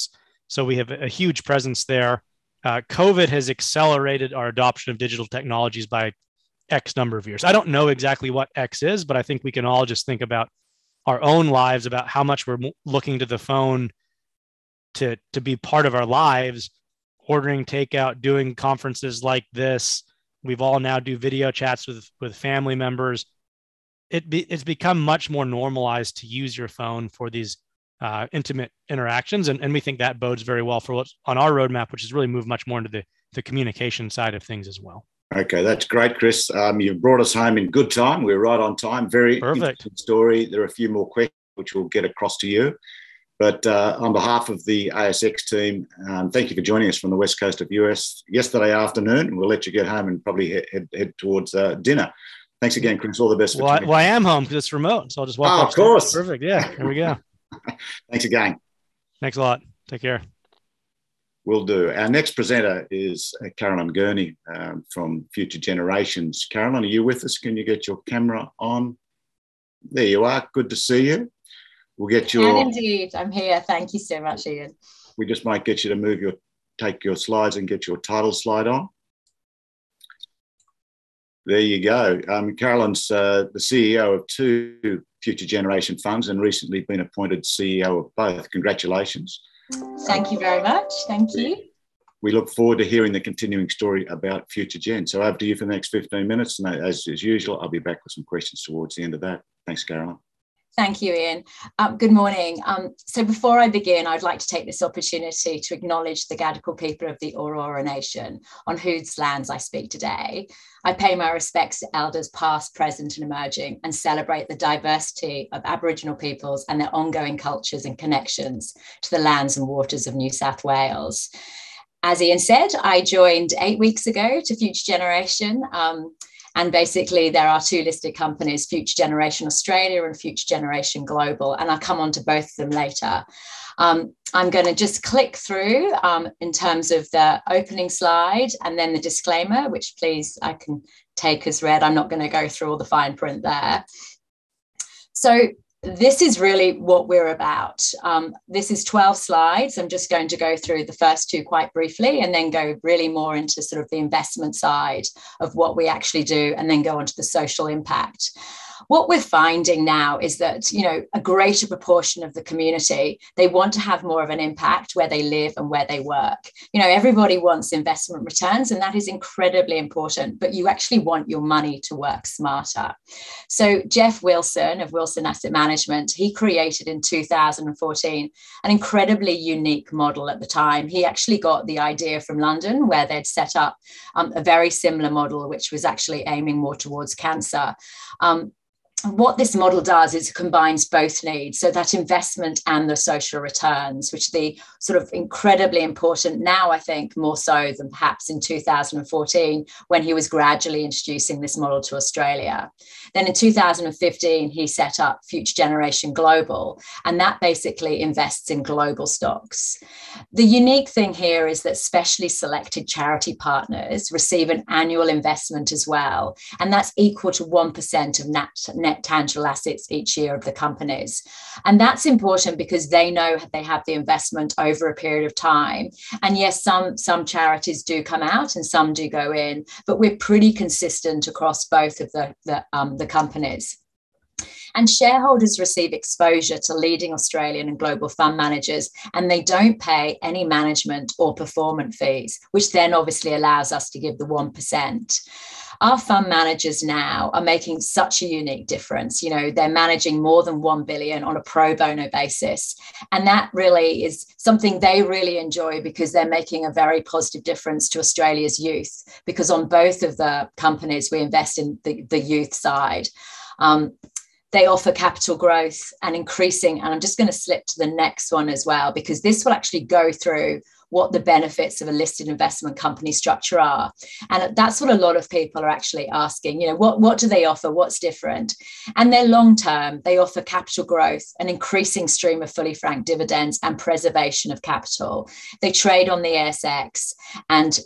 So we have a huge presence there. Uh, COVID has accelerated our adoption of digital technologies by X number of years. I don't know exactly what X is, but I think we can all just think about our own lives, about how much we're looking to the phone to, to be part of our lives, ordering takeout, doing conferences like this. We've all now do video chats with, with family members. It be, it's become much more normalized to use your phone for these uh, intimate interactions. And, and we think that bodes very well for what's on our roadmap, which is really move much more into the, the communication side of things as well. Okay, that's great, Chris. Um, you've brought us home in good time. We're right on time. Very Perfect. Interesting story. There are a few more questions which we'll get across to you. But uh, on behalf of the A S X team, um, thank you for joining us from the west coast of U S yesterday afternoon. We'll let you get home and probably head, head, head towards uh, dinner. Thanks again, Chris. All the best. Well, I, well I am home because it's remote, so I'll just walk oh, upstairs. Of course. Perfect. Yeah, here we go. Thanks again. Thanks a lot. Take care. Will do. Our next presenter is Carolyn Gurney um, from Future Generations. Carolyn, are you with us? Can you get your camera on? There you are. Good to see you. We'll get your... And indeed, I'm here. Thank you so much, Ian. We just might get you to move your, take your slides and get your title slide on. There you go. Um, Carolyn's uh, the C E O of two Future Generation funds and recently been appointed C E O of both. Congratulations. Thank you very much. Thank you. We look forward to hearing the continuing story about Future Gen. So over to you for the next fifteen minutes. And as, as usual, I'll be back with some questions towards the end of that. Thanks, Carolyn. Thank you, Ian. Um, good morning. Um, so before I begin, I'd like to take this opportunity to acknowledge the Gadigal people of the Aurora Nation, on whose lands I speak today. I pay my respects to elders past, present and emerging, and celebrate the diversity of Aboriginal peoples and their ongoing cultures and connections to the lands and waters of New South Wales. As Ian said, I joined eight weeks ago to Future Generation. Um, And basically, there are two listed companies, Future Generation Australia and Future Generation Global, and I'll come on to both of them later. Um, I'm going to just click through um, in terms of the opening slide and then the disclaimer, which please I can take as read. I'm not going to go through all the fine print there. So this is really what we're about. Um, this is twelve slides. I'm just going to go through the first two quite briefly and then go really more into sort of the investment side of what we actually do and then go on to the social impact. What we're finding now is that, you know, a greater proportion of the community, they want to have more of an impact where they live and where they work. You know, everybody wants investment returns, and that is incredibly important, but you actually want your money to work smarter. So Jeff Wilson of Wilson Asset Management, he created in two thousand fourteen an incredibly unique model at the time. He actually got the idea from London, where they'd set up um, a very similar model, which was actually aiming more towards cancer. Um, What this model does is it combines both needs, so that investment and the social returns, which are the sort of incredibly important now, I think, more so than perhaps in two thousand fourteen, when he was gradually introducing this model to Australia. Then in two thousand fifteen, he set up Future Generation Global, and that basically invests in global stocks. The unique thing here is that specially selected charity partners receive an annual investment as well, and that's equal to one percent of net, net tangible assets each year of the companies. And that's important because they know they have the investment over a period of time. And yes, some, some charities do come out and some do go in, but we're pretty consistent across both of the, the, um, the companies. And shareholders receive exposure to leading Australian and global fund managers, and they don't pay any management or performance fees, which then obviously allows us to give the one percent. Our fund managers now are making such a unique difference. You know, they're managing more than one billion on a pro bono basis. And that really is something they really enjoy because they're making a very positive difference to Australia's youth, because on both of the companies, we invest in the, the youth side. Um, They offer capital growth and increasing, and I'm just going to slip to the next one as well, because this will actually go through what the benefits of a listed investment company structure are. And that's what a lot of people are actually asking, you know, what, what do they offer? What's different? And they're long-term. They offer capital growth, an increasing stream of fully franked dividends, and preservation of capital. They trade on the A S X, and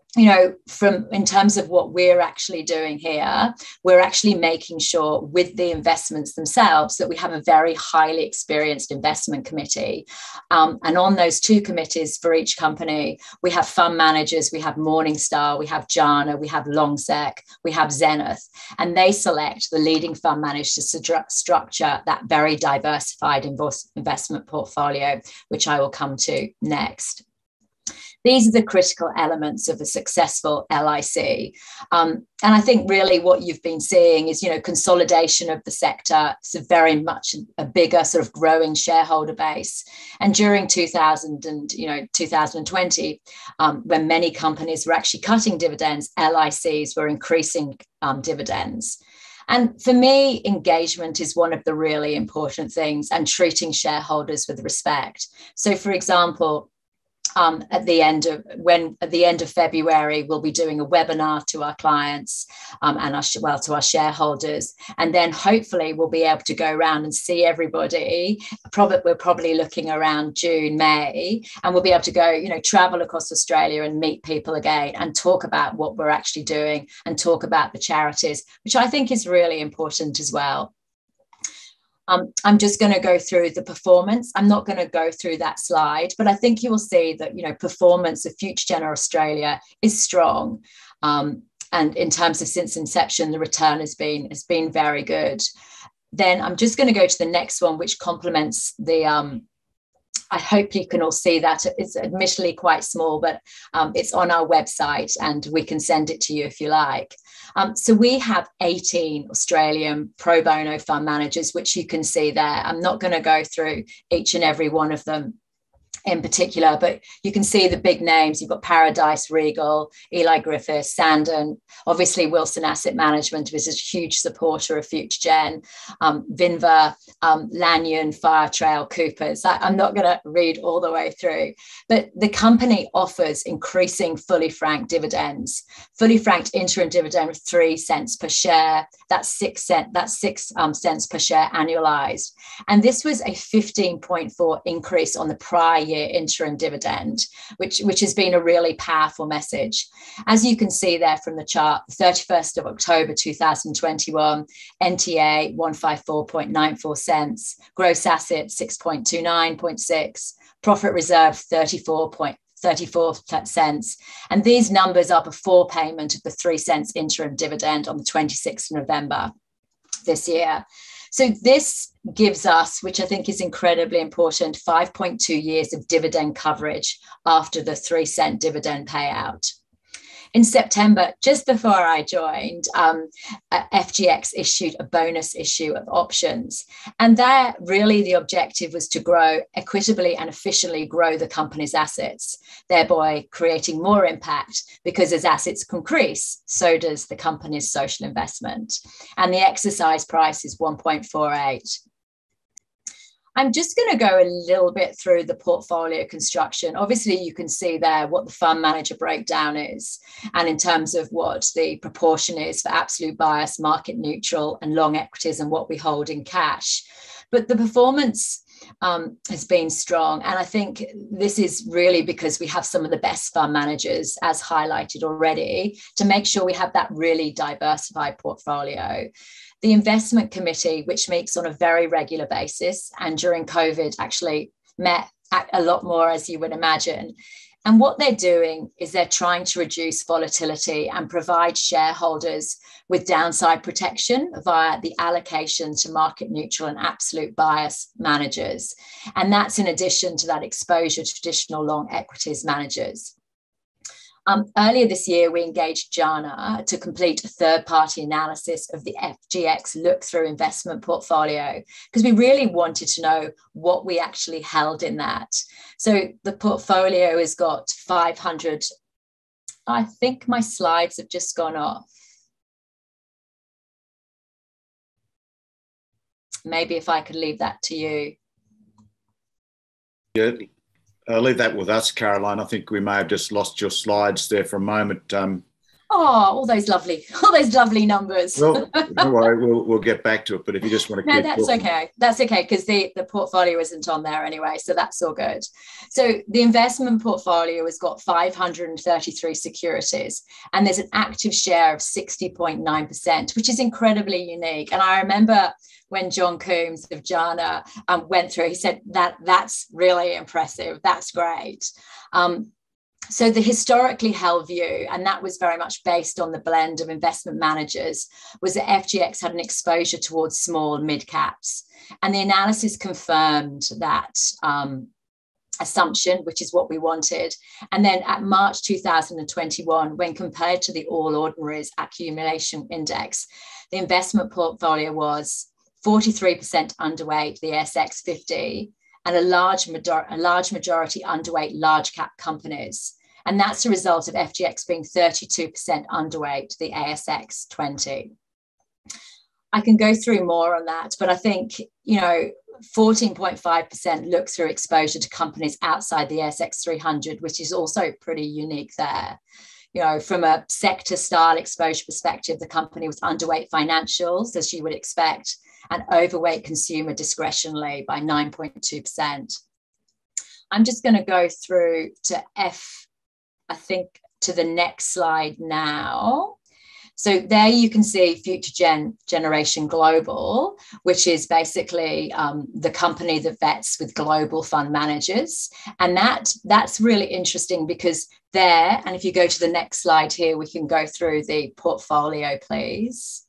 you know, from in terms of what we're actually doing here, we're actually making sure with the investments themselves that we have a very highly experienced investment committee. Um, and on those two committees for each company, we have fund managers, we have Morningstar, we have Jana, we have Longsec, we have Zenith, and they select the leading fund manager to stru- structure that very diversified inv- investment portfolio, which I will come to next. These are the critical elements of a successful L I C. Um, and I think really what you've been seeing is, you know, consolidation of the sector. It's a very much a bigger sort of growing shareholder base. And during two thousand and, you know, two thousand twenty, um, when many companies were actually cutting dividends, L I Cs were increasing um, dividends. And for me, engagement is one of the really important things, and treating shareholders with respect. So, for example, Um, at the end of when at the end of February, we'll be doing a webinar to our clients um, and our well to our shareholders, and then hopefully we'll be able to go around and see everybody. Probably we're probably looking around June, May, and we'll be able to go, you know, travel across Australia and meet people again and talk about what we're actually doing and talk about the charities, which I think is really important as well. Um, I'm just going to go through the performance. I'm not going to go through that slide, but I think you will see that, you know, performance of Future Gen Australia is strong. Um, and in terms of since inception, the return has been, has been very good. Then I'm just going to go to the next one, which complements the, um, I hope you can all see that. It's admittedly quite small, but um, it's on our website and we can send it to you if you like. Um, so we have eighteen Australian pro bono fund managers, which you can see there. I'm not going to go through each and every one of them in particular, but you can see the big names. You've got Paradise, Regal, Eli Griffiths, Sandon, obviously Wilson Asset Management, which is a huge supporter of Future Gen, um, Vinva, um, Lanyon, Firetrail, Coopers. I, I'm not going to read all the way through, but the company offers increasing fully franked dividends. Fully franked interim dividend of three cents per share. That's six cent. That's six um, cents per share annualized, and this was a fifteen point four increase on the prior year interim dividend, which, which has been a really powerful message. As you can see there from the chart, the thirty-first of October two thousand twenty-one, N T A one hundred fifty-four point nine four cents, gross assets six point two nine point six, profit reserve thirty-four point thirty-four cents. And these numbers are before payment of the three cents interim dividend on the twenty-sixth of November this year. So this gives us, which I think is incredibly important, five point two years of dividend coverage after the three cent dividend payout. In September, just before I joined, um, F G X issued a bonus issue of options. And there, really, the objective was to grow equitably and efficiently grow the company's assets, thereby creating more impact, because as assets increase, so does the company's social investment. And the exercise price is one point four eight. I'm just going to go a little bit through the portfolio construction. Obviously, you can see there what the fund manager breakdown is, and in terms of what the proportion is for absolute bias, market neutral, and long equities, and what we hold in cash. But the performance um, has been strong. And I think this is really because we have some of the best fund managers, as highlighted already, to make sure we have that really diversified portfolio. The investment committee, which meets on a very regular basis, and during COVID actually met a lot more, as you would imagine. And what they're doing is they're trying to reduce volatility and provide shareholders with downside protection via the allocation to market neutral and absolute bias managers. And that's in addition to that exposure to traditional long equities managers. Um, earlier this year, we engaged Jana to complete a third-party analysis of the F G X look-through investment portfolio, because we really wanted to know what we actually held in that. So the portfolio has got five hundred, I think my slides have just gone off. Maybe if I could leave that to you. Yeah. Uh, leave that with us, Caroline. I think we may have just lost your slides there for a moment. Um, Oh, all those lovely, all those lovely numbers. Well, don't worry, we'll, we'll get back to it. But if you just want to no, keep that's talking. okay. That's okay, because the, the portfolio isn't on there anyway, so that's all good. So the investment portfolio has got five hundred thirty-three securities, and there's an active share of sixty point nine percent, which is incredibly unique. And I remember when John Coombs of Jana um, went through, he said that that's really impressive. That's great. Um, So the historically held view, and that was very much based on the blend of investment managers, was that F G X had an exposure towards small and mid caps. And the analysis confirmed that um, assumption, which is what we wanted. And then at March two thousand twenty-one, when compared to the All Ordinaries Accumulation Index, the investment portfolio was forty-three percent underweight the A S X fifty, and a large, major- a large majority underweight large cap companies. And that's a result of F G X being thirty-two percent underweight the A S X twenty. I can go through more on that, but I think, you know, fourteen point five percent look through exposure to companies outside the A S X three hundred, which is also pretty unique there. You know, from a sector style exposure perspective, the company was underweight financials, as you would expect, and overweight consumer discretionary by nine point two percent. I'm just going to go through to F, I think, to the next slide now. So there you can see Future Gen Generation Global, which is basically um, the company that vets with global fund managers. And that, that's really interesting because there, and if you go to the next slide here, we can go through the portfolio, please.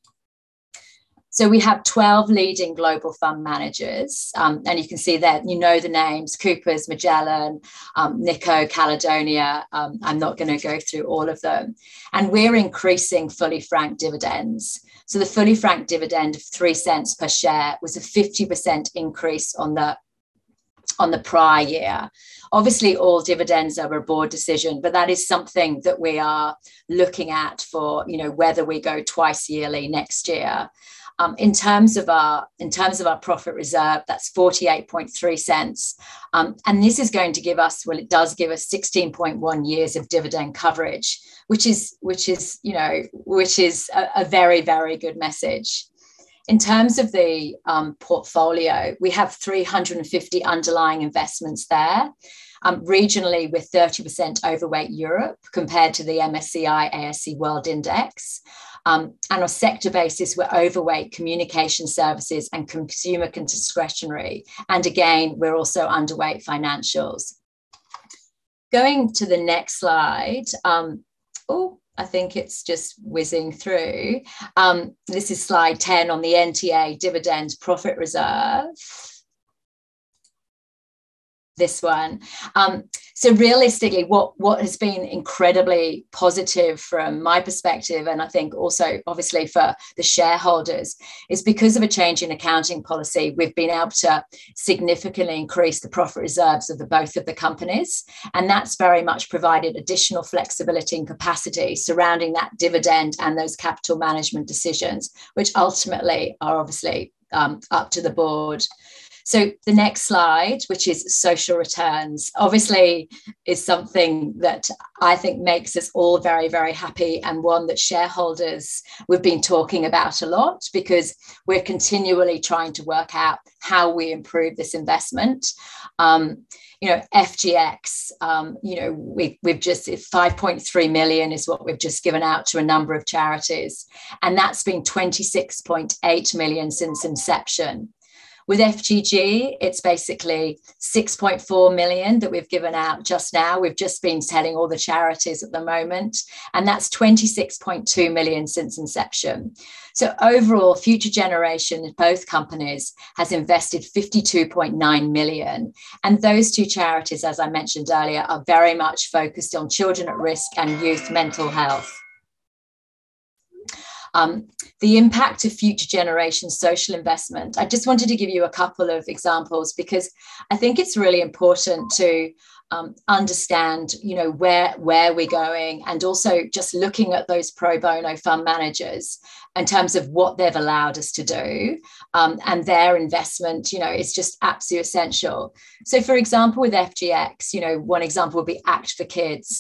So we have twelve leading global fund managers, um, and you can see that, you know, the names: Coopers, Magellan, um, Nikko, Caledonia. Um, I'm not going to go through all of them. And we're increasing fully franked dividends. So the fully franked dividend of three cents per share was a fifty percent increase on the, on the prior year. Obviously, all dividends are a board decision, but that is something that we are looking at for, you know, whether we go twice yearly next year. Um, in terms of our in terms of our profit reserve, that's forty-eight point three cents, um, and this is going to give us, well, it does give us sixteen point one years of dividend coverage, which is which is you know which is a, a very very good message. In terms of the um, portfolio, we have three hundred fifty underlying investments there. Um, regionally, we're thirty percent overweight Europe compared to the M S C I A S C World Index. Um, and on a sector basis, we're overweight communication services and consumer discretionary. And again, we're also underweight financials. Going to the next slide. Um, oh, I think it's just whizzing through. Um, this is slide ten on the N T A dividend profit reserve. This one. Um, so realistically, what, what has been incredibly positive from my perspective, and I think also obviously for the shareholders, is because of a change in accounting policy, we've been able to significantly increase the profit reserves of the both of the companies. And that's very much provided additional flexibility and capacity surrounding that dividend and those capital management decisions, which ultimately are obviously um, up to the board. So the next slide, which is social returns, obviously is something that I think makes us all very, very happy, and one that shareholders we've been talking about a lot, because we're continually trying to work out how we improve this investment. Um, you know, F G X, um, you know, we, we've just, five point three million is what we've just given out to a number of charities. And that's been twenty-six point eight million since inception. With F G G, it's basically six point four million that we've given out just now. We've just been telling all the charities at the moment, and that's twenty-six point two million since inception. So overall, Future Generation, both companies, has invested fifty-two point nine million. And those two charities, as I mentioned earlier, are very much focused on children at risk and youth mental health. Um, the impact of Future Generation social investment. I just wanted to give you a couple of examples, because I think it's really important to um, understand, you know, where, where we're going, and also just looking at those pro bono fund managers in terms of what they've allowed us to do, um, and their investment, you know, is just absolutely essential. So for example, with F G X, you know, one example would be Act for Kids.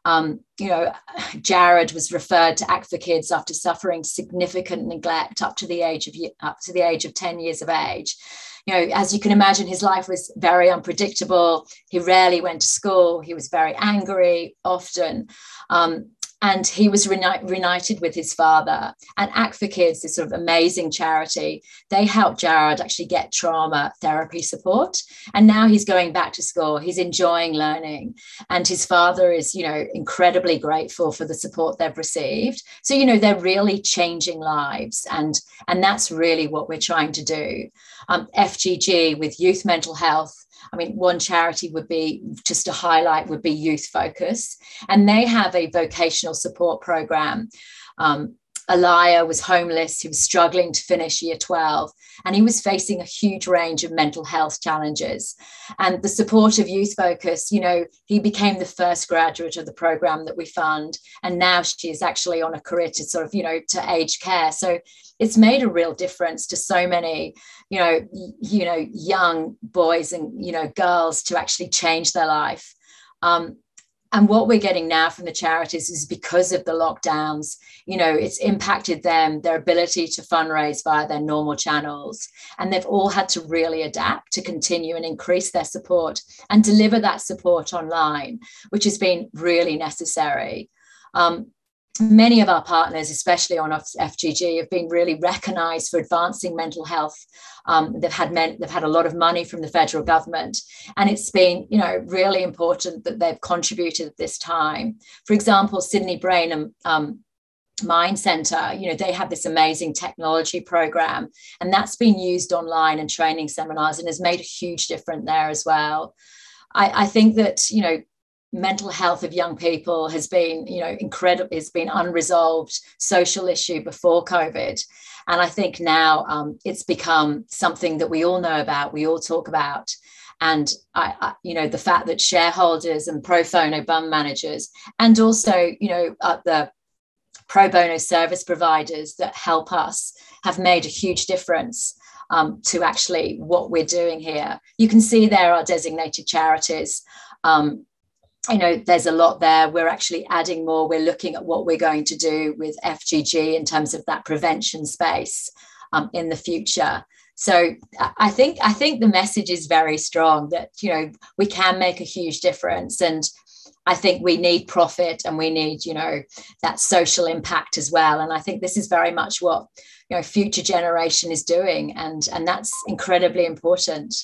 Um, you know, Jared was referred to Act for Kids after suffering significant neglect up to the age of up to the age of ten years of age. You know, as you can imagine, his life was very unpredictable. He rarely went to school. He was very angry often. Um, And he was reuni- reunited with his father. And Act for Kids, this sort of amazing charity, they helped Jared actually get trauma therapy support. And now he's going back to school. He's enjoying learning. And his father is, you know, incredibly grateful for the support they've received. So, you know, they're really changing lives. And, and that's really what we're trying to do. Um, F G G with youth mental health. I mean, one charity would be, just to highlight, would be Youth Focus. And they have a vocational support program. Um, Elia was homeless. He was struggling to finish year twelve, and he was facing a huge range of mental health challenges. And the support of Youth Focus, you know, he became the first graduate of the program that we fund. And now she is actually on a career to sort of, you know, to aged care. So it's made a real difference to so many, you know, you know, young boys and, you know, girls to actually change their life. Um, And what we're getting now from the charities is because of the lockdowns, you know, it's impacted them, their ability to fundraise via their normal channels. And they've all had to really adapt to continue and increase their support and deliver that support online, which has been really necessary. Um, Many of our partners, especially on F G G, have been really recognised for advancing mental health. Um, they've had men, they've had a lot of money from the federal government, and it's been, you know, really important that they've contributed at this time. For example, Sydney Brain and um, Mind Centre, you know, they have this amazing technology program, and that's been used online and training seminars, and has made a huge difference there as well. I, I think that, you know, mental health of young people has been, you know, incredible. It's been unresolved social issue before COVID. And I think now um, it's become something that we all know about, we all talk about. And, I, I, you know, the fact that shareholders and pro bono fund managers, and also, you know, uh, the pro bono service providers that help us, have made a huge difference um, to actually what we're doing here. You can see there are designated charities. Um, You know, there's a lot there. We're actually adding more. We're looking at what we're going to do with F G G in terms of that prevention space um, in the future. So I think I think the message is very strong that, you know, we can make a huge difference. And I think we need profit, and we need, you know, that social impact as well. And I think this is very much what, you know, future generation is doing. And, and that's incredibly important.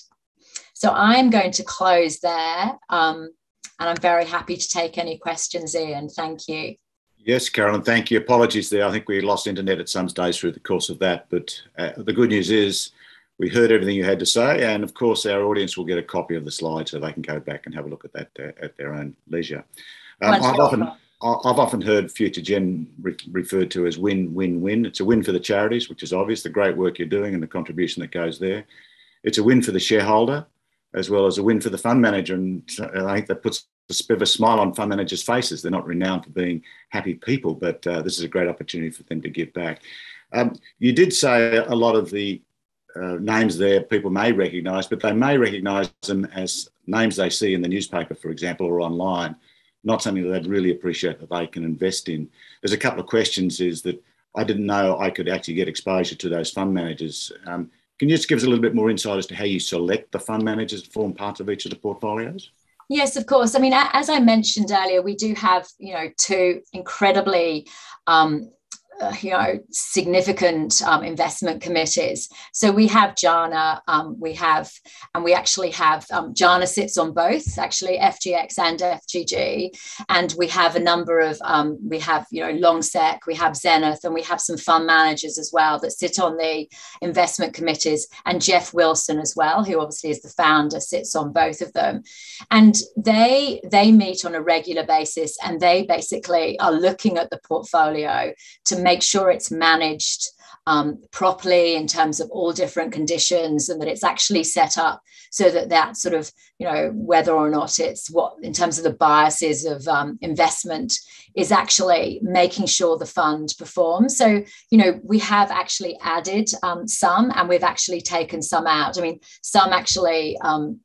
So I'm going to close there. Um, And I'm very happy to take any questions, Ian. Thank you. Yes, Carolyn, thank you. Apologies there. I think we lost internet at some stage through the course of that. But uh, the good news is we heard everything you had to say. And of course, our audience will get a copy of the slides so they can go back and have a look at that uh, at their own leisure. Um, I've often I've often heard Future Gen re referred to as win, win, win. It's a win for the charities, which is obvious, the great work you're doing and the contribution that goes there. It's a win for the shareholder, as well as a win for the fund manager. And I think that puts a bit of a smile on fund managers' faces. They're not renowned for being happy people, but uh, this is a great opportunity for them to give back. Um, you did say a lot of the uh, names there people may recognise, but they may recognise them as names they see in the newspaper, for example, or online, not something that they'd really appreciate that they can invest in. There's a couple of questions is that I didn't know I could actually get exposure to those fund managers. Um, Can you just give us a little bit more insight as to how you select the fund managers that form part of each of the portfolios? Yes, of course. I mean, as I mentioned earlier, we do have, you know, two incredibly um, uh, you know, significant um, investment committees. So we have Jana, um, we have, and we actually have, um, Jana sits on both, actually, F G X and F G G. And we have a number of, um, we have, you know, Longsec, we have Zenith, and we have some fund managers as well that sit on the investment committees. And Jeff Wilson as well, who obviously is the founder, sits on both of them. And they, they meet on a regular basis, and they basically are looking at the portfolio to make sure it's managed um, properly in terms of all different conditions, and that it's actually set up so that that sort of, you know, whether or not it's what in terms of the biases of um, investment is actually making sure the fund performs. So, you know, we have actually added um, some, and we've actually taken some out. I mean, some actually um,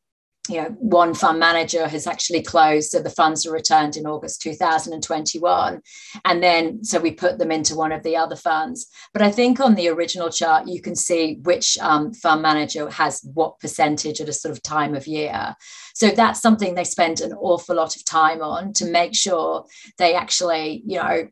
you know, one fund manager has actually closed, so the funds were returned in August two thousand twenty-one, and then so we put them into one of the other funds. But I think on the original chart you can see which um, fund manager has what percentage at a sort of time of year. So that's something they spend an awful lot of time on to make sure they actually, you know,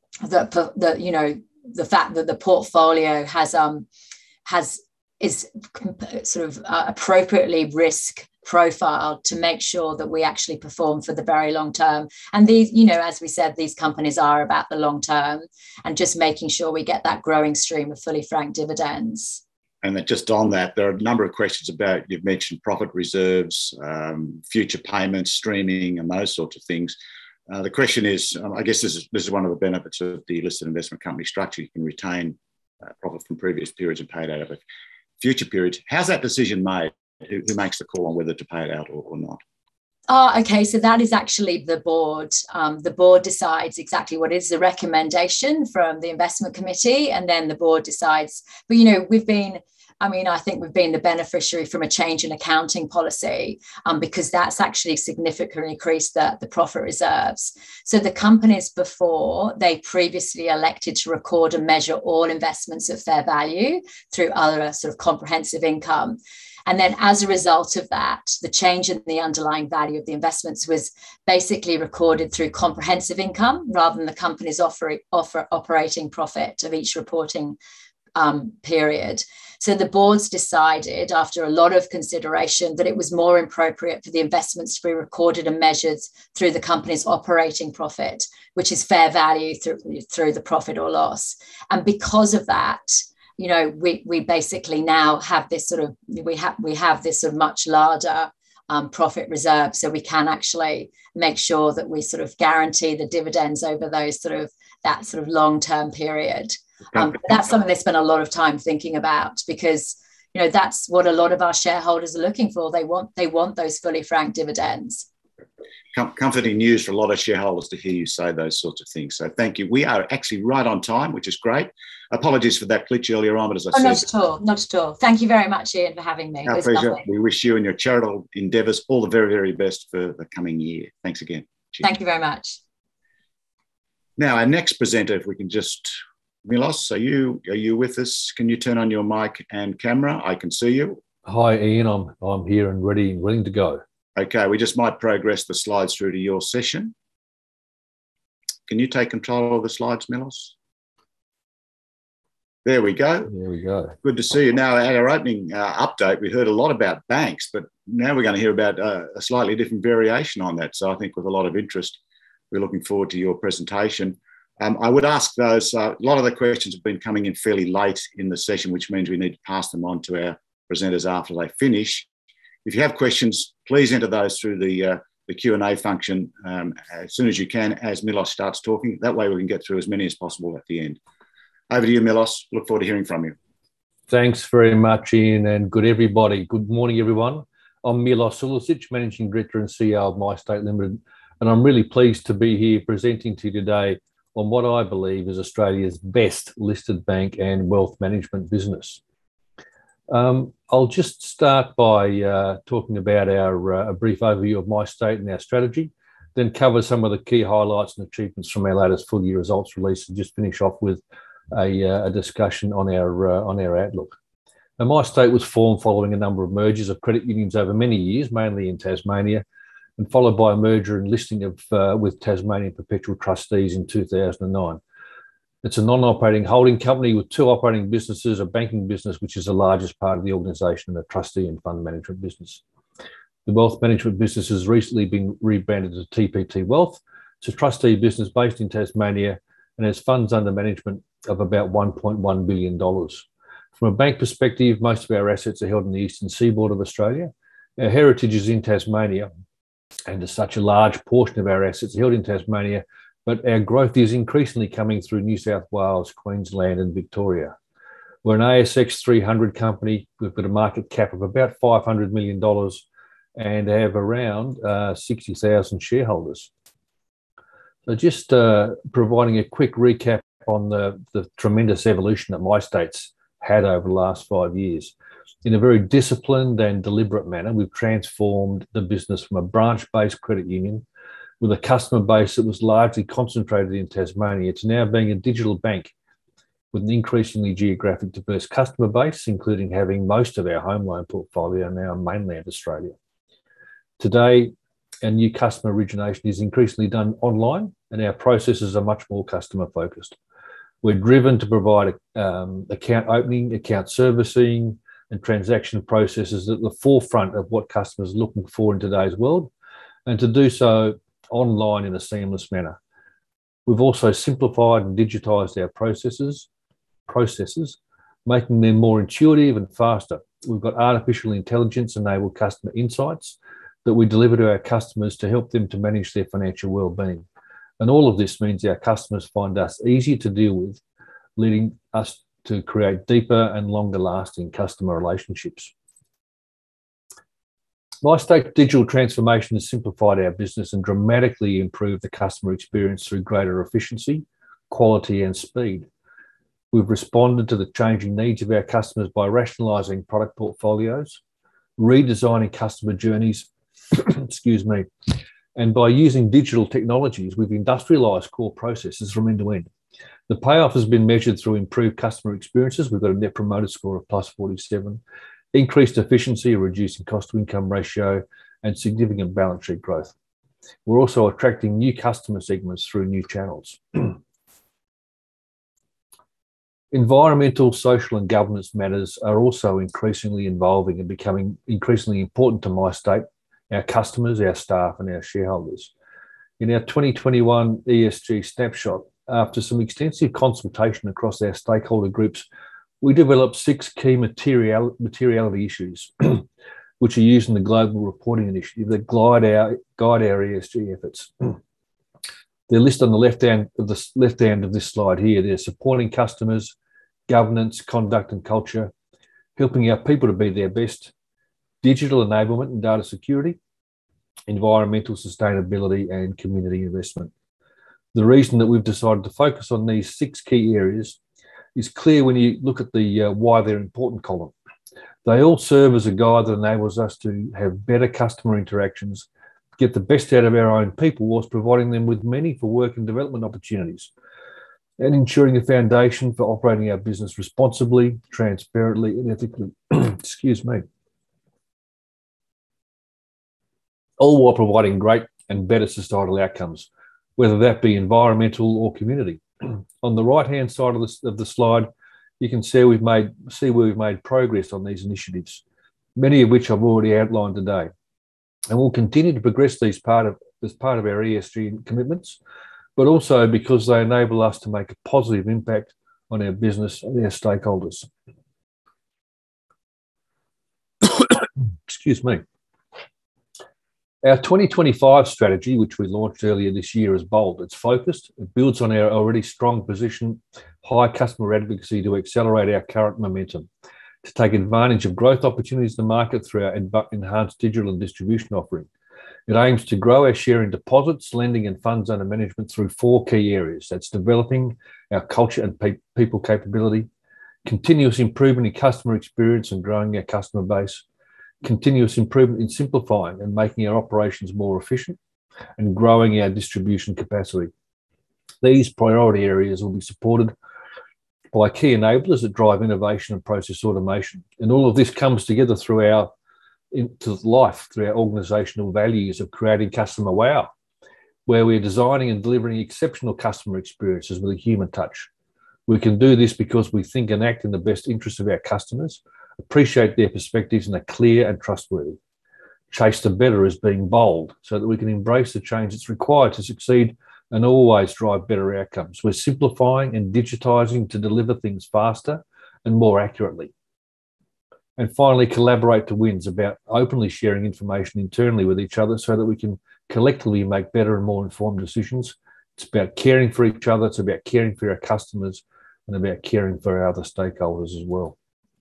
the the you know the fact that the portfolio has um has is sort of uh, appropriately risk profile to make sure that we actually perform for the very long term. And these, you know, as we said, these companies are about the long term, and just making sure we get that growing stream of fully franked dividends. And then just on that, there are a number of questions about, you've mentioned profit reserves, um, future payments, streaming, and those sorts of things. Uh, the question is, um, I guess this is, this is one of the benefits of the listed investment company structure. You can retain uh, profit from previous periods and pay it out of future periods. How's that decision made? Who, who makes the call on whether to pay it out or, or not? Oh, okay. So that is actually the board. Um, the board decides exactly what is the recommendation from the investment committee, and then the board decides. But, you know, we've been, I mean, I think we've been the beneficiary from a change in accounting policy um, because that's actually significantly increased the, the profit reserves. So the companies before, they previously elected to record and measure all investments at fair value through other sort of comprehensive income. And then as a result of that, the change in the underlying value of the investments was basically recorded through comprehensive income rather than the company's offer, offer operating profit of each reporting um, period. So the boards decided, after a lot of consideration, that it was more appropriate for the investments to be recorded and measured through the company's operating profit, which is fair value through, through the profit or loss. And because of that, you know, we we basically now have this sort of, we have we have this sort of much larger um, profit reserve, so we can actually make sure that we sort of guarantee the dividends over those sort of, that sort of long-term period. Um, that's something they spend a lot of time thinking about, because, you know, that's what a lot of our shareholders are looking for. They want they want those fully franked dividends. Com- comforting news for a lot of shareholders to hear you say those sorts of things. So thank you. We are actually right on time, which is great. Apologies for that glitch earlier on, but as I oh, said... not at all, not at all. Thank you very much, Ian, for having me. Our pleasure. Lovely. We wish you and your charitable endeavours all the very, very best for the coming year. Thanks again. Cheers. Thank you very much. Now, our next presenter, if we can just... Milos, are you, are you with us? Can you turn on your mic and camera? I can see you. Hi, Ian. I'm, I'm here and ready and willing to go. Okay, we just might progress the slides through to your session. Can you take control of the slides, Milos? There we go. There we go. Good to see you. Now, at our opening uh, update, we heard a lot about banks, but now we're going to hear about uh, a slightly different variation on that. So I think with a lot of interest, we're looking forward to your presentation. Um, I would ask those, uh, a lot of the questions have been coming in fairly late in the session, which means we need to pass them on to our presenters after they finish. If you have questions, please enter those through the, uh, the Q and A function um, as soon as you can, as Milos starts talking. That way we can get through as many as possible at the end. Over to you, Milos. Look forward to hearing from you. Thanks very much, Ian, and good everybody. Good morning, everyone. I'm Milos Sulisic, Managing Director and C E O of MyState Limited, and I'm really pleased to be here presenting to you today on what I believe is Australia's best listed bank and wealth management business. Um, I'll just start by uh, talking about our uh, a brief overview of MyState and our strategy, then cover some of the key highlights and achievements from our latest full year results release, and just finish off with a, uh, a discussion on our uh, on our outlook. Now, MyState was formed following a number of mergers of credit unions over many years, mainly in Tasmania, and followed by a merger and listing of uh, with Tasmanian Perpetual Trustees in two thousand nine. It's a non-operating holding company with two operating businesses, a banking business, which is the largest part of the organisation, and a trustee and fund management business. The wealth management business has recently been rebranded as T P T Wealth. It's a trustee business based in Tasmania and has funds under management of about one point one billion dollars. From a bank perspective, most of our assets are held in the eastern seaboard of Australia. Our heritage is in Tasmania, and as such, a large portion of our assets are held in Tasmania, but our growth is increasingly coming through New South Wales, Queensland and Victoria. We're an A S X three hundred company. We've got a market cap of about five hundred million dollars and have around uh, sixty thousand shareholders. So just uh, providing a quick recap on the, the tremendous evolution that MyState's had over the last five years. In a very disciplined and deliberate manner, we've transformed the business from a branch-based credit union with a customer base that was largely concentrated in Tasmania to now being a digital bank with an increasingly geographic diverse customer base, including having most of our home loan portfolio now in mainland Australia. Today, our new customer origination is increasingly done online and our processes are much more customer focused. We're driven to provide um, account opening, account servicing and transaction processes at the forefront of what customers are looking for in today's world, and to do so online in a seamless manner. We've also simplified and digitised our processes, processes, making them more intuitive and faster. We've got artificial intelligence-enabled customer insights that we deliver to our customers to help them to manage their financial well-being. And all of this means our customers find us easy to deal with, leading us to create deeper and longer-lasting customer relationships. MyState's digital transformation has simplified our business and dramatically improved the customer experience through greater efficiency, quality and speed. We've responded to the changing needs of our customers by rationalising product portfolios, redesigning customer journeys, excuse me, and by using digital technologies, we've industrialised core processes from end to end. The payoff has been measured through improved customer experiences. We've got a net promoter score of plus forty-seven, increased efficiency, a reducing cost to income ratio, and significant balance sheet growth. We're also attracting new customer segments through new channels. Environmental, social and governance matters are also increasingly evolving and becoming increasingly important to MyState, our customers, our staff and our shareholders. In our twenty twenty-one E S G snapshot, after some extensive consultation across our stakeholder groups, we developed six key material, materiality issues, which are used in the Global Reporting Initiative that guide our, guide our E S G efforts. They're listed on the left hand of the left hand of this slide here. They're supporting customers, governance, conduct and culture, helping our people to be their best, digital enablement and data security, environmental sustainability and community investment. The reason that we've decided to focus on these six key areas is clear when you look at the uh, why they're important column. They all serve as a guide that enables us to have better customer interactions, get the best out of our own people whilst providing them with meaningful work and development opportunities, and ensuring a foundation for operating our business responsibly, transparently and ethically. Excuse me. All while providing great and better societal outcomes, whether that be environmental or community. On the right-hand side of the, of the slide, you can see we've made see where we've made progress on these initiatives, many of which I've already outlined today. And we'll continue to progress these part of, as part of our E S G commitments, but also because they enable us to make a positive impact on our business and our stakeholders. Excuse me. Our twenty twenty-five strategy, which we launched earlier this year, is bold. It's focused. It builds on our already strong position, high customer advocacy to accelerate our current momentum, to take advantage of growth opportunities in the market through our enhanced digital and distribution offering. It aims to grow our share in deposits, lending and funds under management through four key areas. That's developing our culture and pe people capability, continuous improvement in customer experience and growing our customer base, continuous improvement in simplifying and making our operations more efficient, and growing our distribution capacity. These priority areas will be supported by key enablers that drive innovation and process automation. And all of this comes together through our into life, through our organisational values of creating customer wow, where we're designing and delivering exceptional customer experiences with a human touch. We can do this because we think and act in the best interest of our customers, appreciate their perspectives and are clear and trustworthy. Chase the better is being bold so that we can embrace the change that's required to succeed and always drive better outcomes. We're simplifying and digitising to deliver things faster and more accurately. And finally, collaborate to win is about openly sharing information internally with each other so that we can collectively make better and more informed decisions. It's about caring for each other. It's about caring for our customers and about caring for our other stakeholders as well.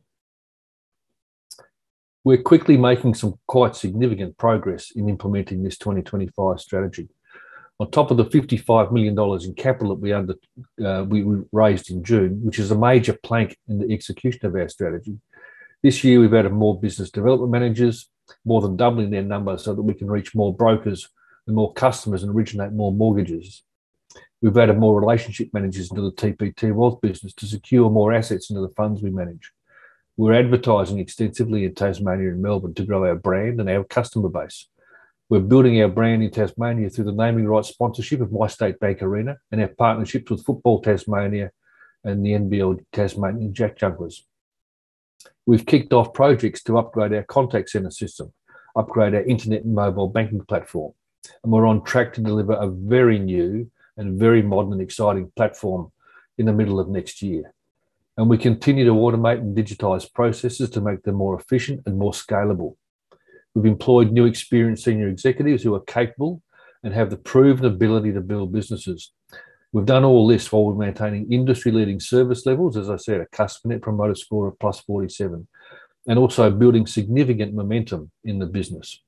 We're quickly making some quite significant progress in implementing this twenty twenty-five strategy. On top of the fifty-five million dollars in capital that we, under, uh, we raised in June, which is a major plank in the execution of our strategy, this year we've added more business development managers, more than doubling their number so that we can reach more brokers and more customers and originate more mortgages. We've added more relationship managers into the T P T Wealth business to secure more assets into the funds we manage. We're advertising extensively in Tasmania and Melbourne to grow our brand and our customer base. We're building our brand in Tasmania through the naming rights sponsorship of My State Bank Arena and our partnerships with Football Tasmania and the N B L Tasmanian Jack Jugglers. We've kicked off projects to upgrade our contact centre system, upgrade our internet and mobile banking platform, and we're on track to deliver a very new and very modern and exciting platform in the middle of next year. And we continue to automate and digitise processes to make them more efficient and more scalable. We've employed new experienced senior executives who are capable and have the proven ability to build businesses. We've done all this while we're maintaining industry-leading service levels, as I said, a customer net promoter score of plus forty-seven, and also building significant momentum in the business.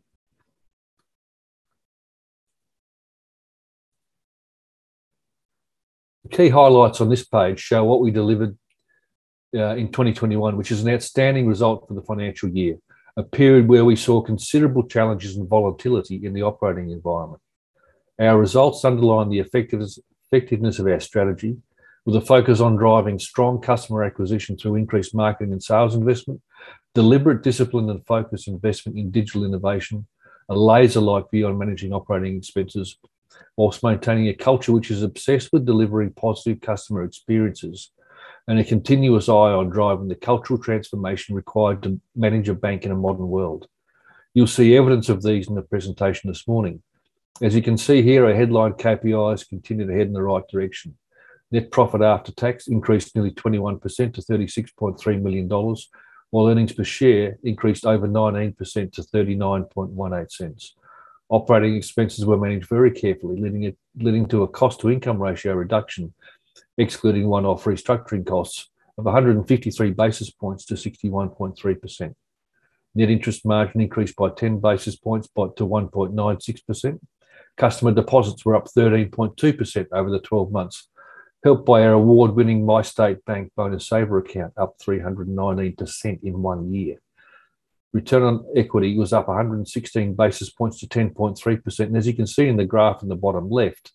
The key highlights on this page show what we delivered uh, in twenty twenty-one, which is an outstanding result for the financial year, a period where we saw considerable challenges and volatility in the operating environment. Our results underline the effectiveness, effectiveness of our strategy, with a focus on driving strong customer acquisition through increased marketing and sales investment, deliberate discipline and focused investment in digital innovation, a laser-like view on managing operating expenses, whilst maintaining a culture which is obsessed with delivering positive customer experiences and a continuous eye on driving the cultural transformation required to manage a bank in a modern world. You'll see evidence of these in the presentation this morning. As you can see here, our headline K P Is continue to head in the right direction. Net profit after tax increased nearly twenty-one percent to thirty-six point three million dollars, while earnings per share increased over nineteen percent to thirty-nine point one eight cents. Operating expenses were managed very carefully, leading, it, leading to a cost-to-income ratio reduction, excluding one-off restructuring costs, of one hundred fifty-three basis points to sixty-one point three percent. Net interest margin increased by ten basis points to one point nine six percent. Customer deposits were up thirteen point two percent over the twelve months, helped by our award-winning My State Bank Bonus Saver account, up three hundred nineteen percent in one year. Return on equity was up one hundred sixteen basis points to ten point three percent. And as you can see in the graph in the bottom left,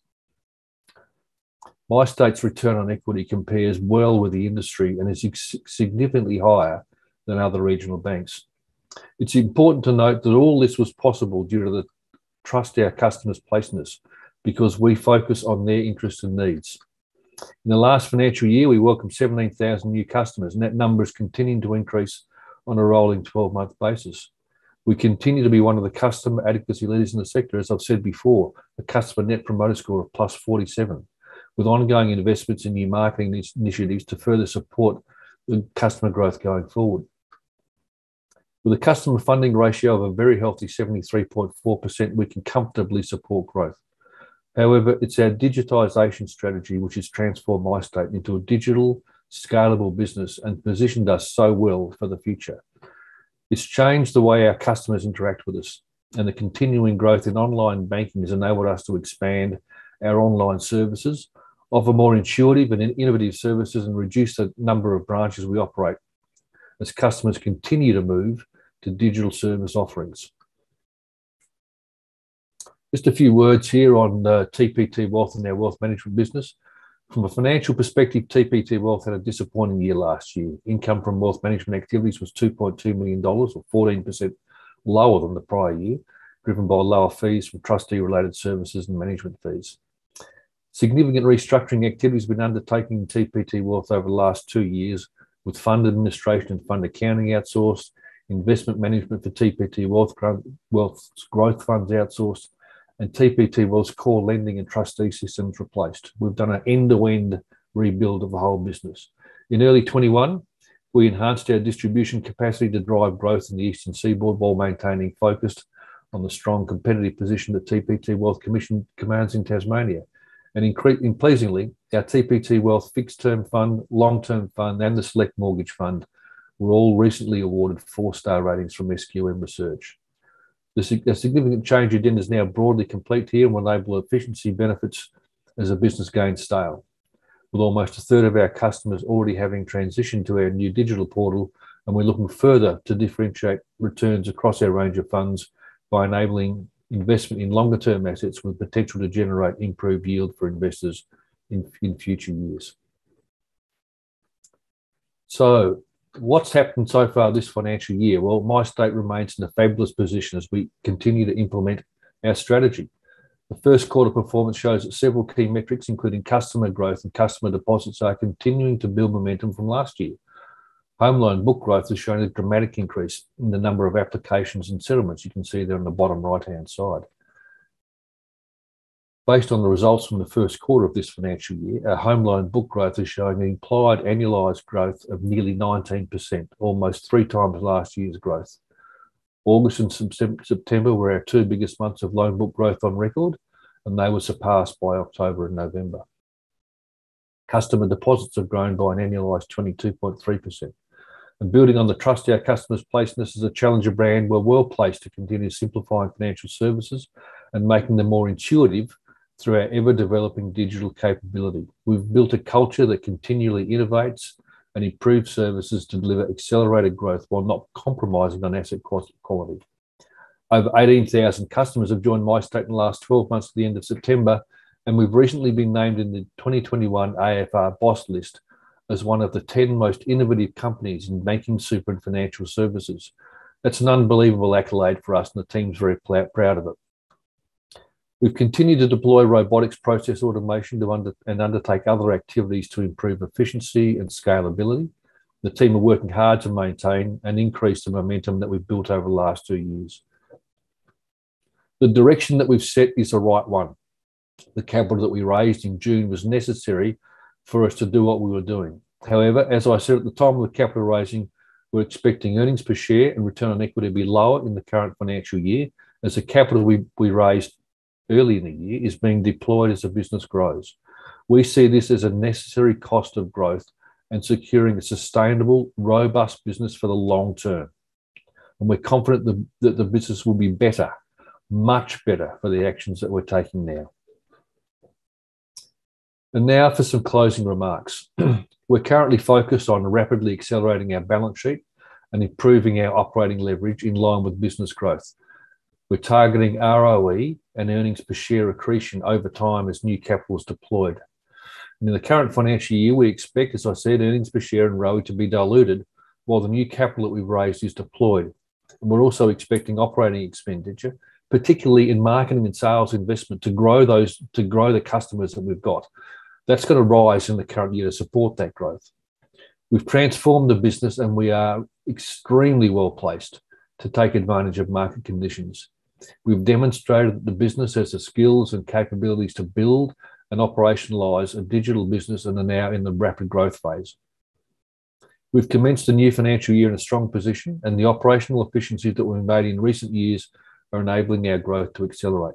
My State's return on equity compares well with the industry and is significantly higher than other regional banks. It's important to note that all this was possible due to the trust our customers place in us, because we focus on their interests and needs. In the last financial year, we welcomed seventeen thousand new customers, and that number is continuing to increase on a rolling twelve-month basis. We continue to be one of the customer advocacy leaders in the sector, as I've said before, a customer net promoter score of plus forty-seven, with ongoing investments in new marketing initiatives to further support the customer growth going forward. With a customer funding ratio of a very healthy seventy-three point four percent, we can comfortably support growth. However, it's our digitisation strategy which has transformed My State into a digital, scalable business and positioned us so well for the future. It's changed the way our customers interact with us, and the continuing growth in online banking has enabled us to expand our online services, offer more intuitive and innovative services, and reduce the number of branches we operate as customers continue to move to digital service offerings. Just a few words here on uh, T P T Wealth and our wealth management business. From a financial perspective, T P T Wealth had a disappointing year last year. Income from wealth management activities was two point two million dollars, or fourteen percent lower than the prior year, driven by lower fees from trustee-related services and management fees. Significant restructuring activities have been undertaken in T P T Wealth over the last two years, with fund administration and fund accounting outsourced, investment management for T P T Wealth, Wealth Growth Funds outsourced, and T P T Wealth's core lending and trustee systems replaced. We've done an end-to-end rebuild of the whole business. In early twenty-one, we enhanced our distribution capacity to drive growth in the Eastern Seaboard while maintaining focus on the strong competitive position that T P T Wealth Commission commands in Tasmania. And increasingly pleasingly, our T P T Wealth Fixed Term Fund, Long Term Fund and the Select Mortgage Fund were all recently awarded four-star ratings from S Q M Research. The, the significant change agenda is now broadly complete here and will enable efficiency benefits as a business gains scale. With almost a third of our customers already having transitioned to our new digital portal, and we're looking further to differentiate returns across our range of funds by enabling investment in longer term assets with potential to generate improved yield for investors in, in future years. So what's happened so far this financial year? Well, MyState remains in a fabulous position as we continue to implement our strategy. The first quarter performance shows that several key metrics, including customer growth and customer deposits, are continuing to build momentum from last year. Home loan book growth has shown a dramatic increase in the number of applications and settlements. You can see there on the bottom right-hand side. Based on the results from the first quarter of this financial year, our home loan book growth is showing an implied annualised growth of nearly nineteen percent, almost three times last year's growth. August and September were our two biggest months of loan book growth on record, and they were surpassed by October and November. Customer deposits have grown by an annualised twenty-two point three percent. And building on the trust our customers place in us as a challenger brand, we're well placed to continue simplifying financial services and making them more intuitive through our ever-developing digital capability. We've built a culture that continually innovates and improves services to deliver accelerated growth while not compromising on asset quality. Over eighteen thousand customers have joined MyState in the last twelve months to the end of September, and we've recently been named in the twenty twenty-one A F R Boss list as one of the ten most innovative companies in banking, super and financial services. That's an unbelievable accolade for us, and the team's very proud of it. We've continued to deploy robotics process automation to under, and undertake other activities to improve efficiency and scalability. The team are working hard to maintain and increase the momentum that we've built over the last two years. The direction that we've set is the right one. The capital that we raised in June was necessary for us to do what we were doing. However, as I said at the time of the capital raising, we're expecting earnings per share and return on equity to be lower in the current financial year, as the capital we, we raised early in the year is being deployed as the business grows. We see this as a necessary cost of growth and securing a sustainable, robust business for the long term. And we're confident that, that the business will be better, much better, for the actions that we're taking now. And now for some closing remarks. We're currently focused on rapidly accelerating our balance sheet and improving our operating leverage in line with business growth. We're targeting R O E and earnings per share accretion over time as new capital is deployed. And in the current financial year, we expect, as I said, earnings per share and R O E to be diluted while the new capital that we've raised is deployed. And we're also expecting operating expenditure, particularly in marketing and sales investment, to grow those, to grow the customers that we've got. That's going to rise in the current year to support that growth. We've transformed the business and we are extremely well placed to take advantage of market conditions. We've demonstrated that the business has the skills and capabilities to build and operationalise a digital business and are now in the rapid growth phase. We've commenced a new financial year in a strong position, and the operational efficiencies that we've made in recent years are enabling our growth to accelerate.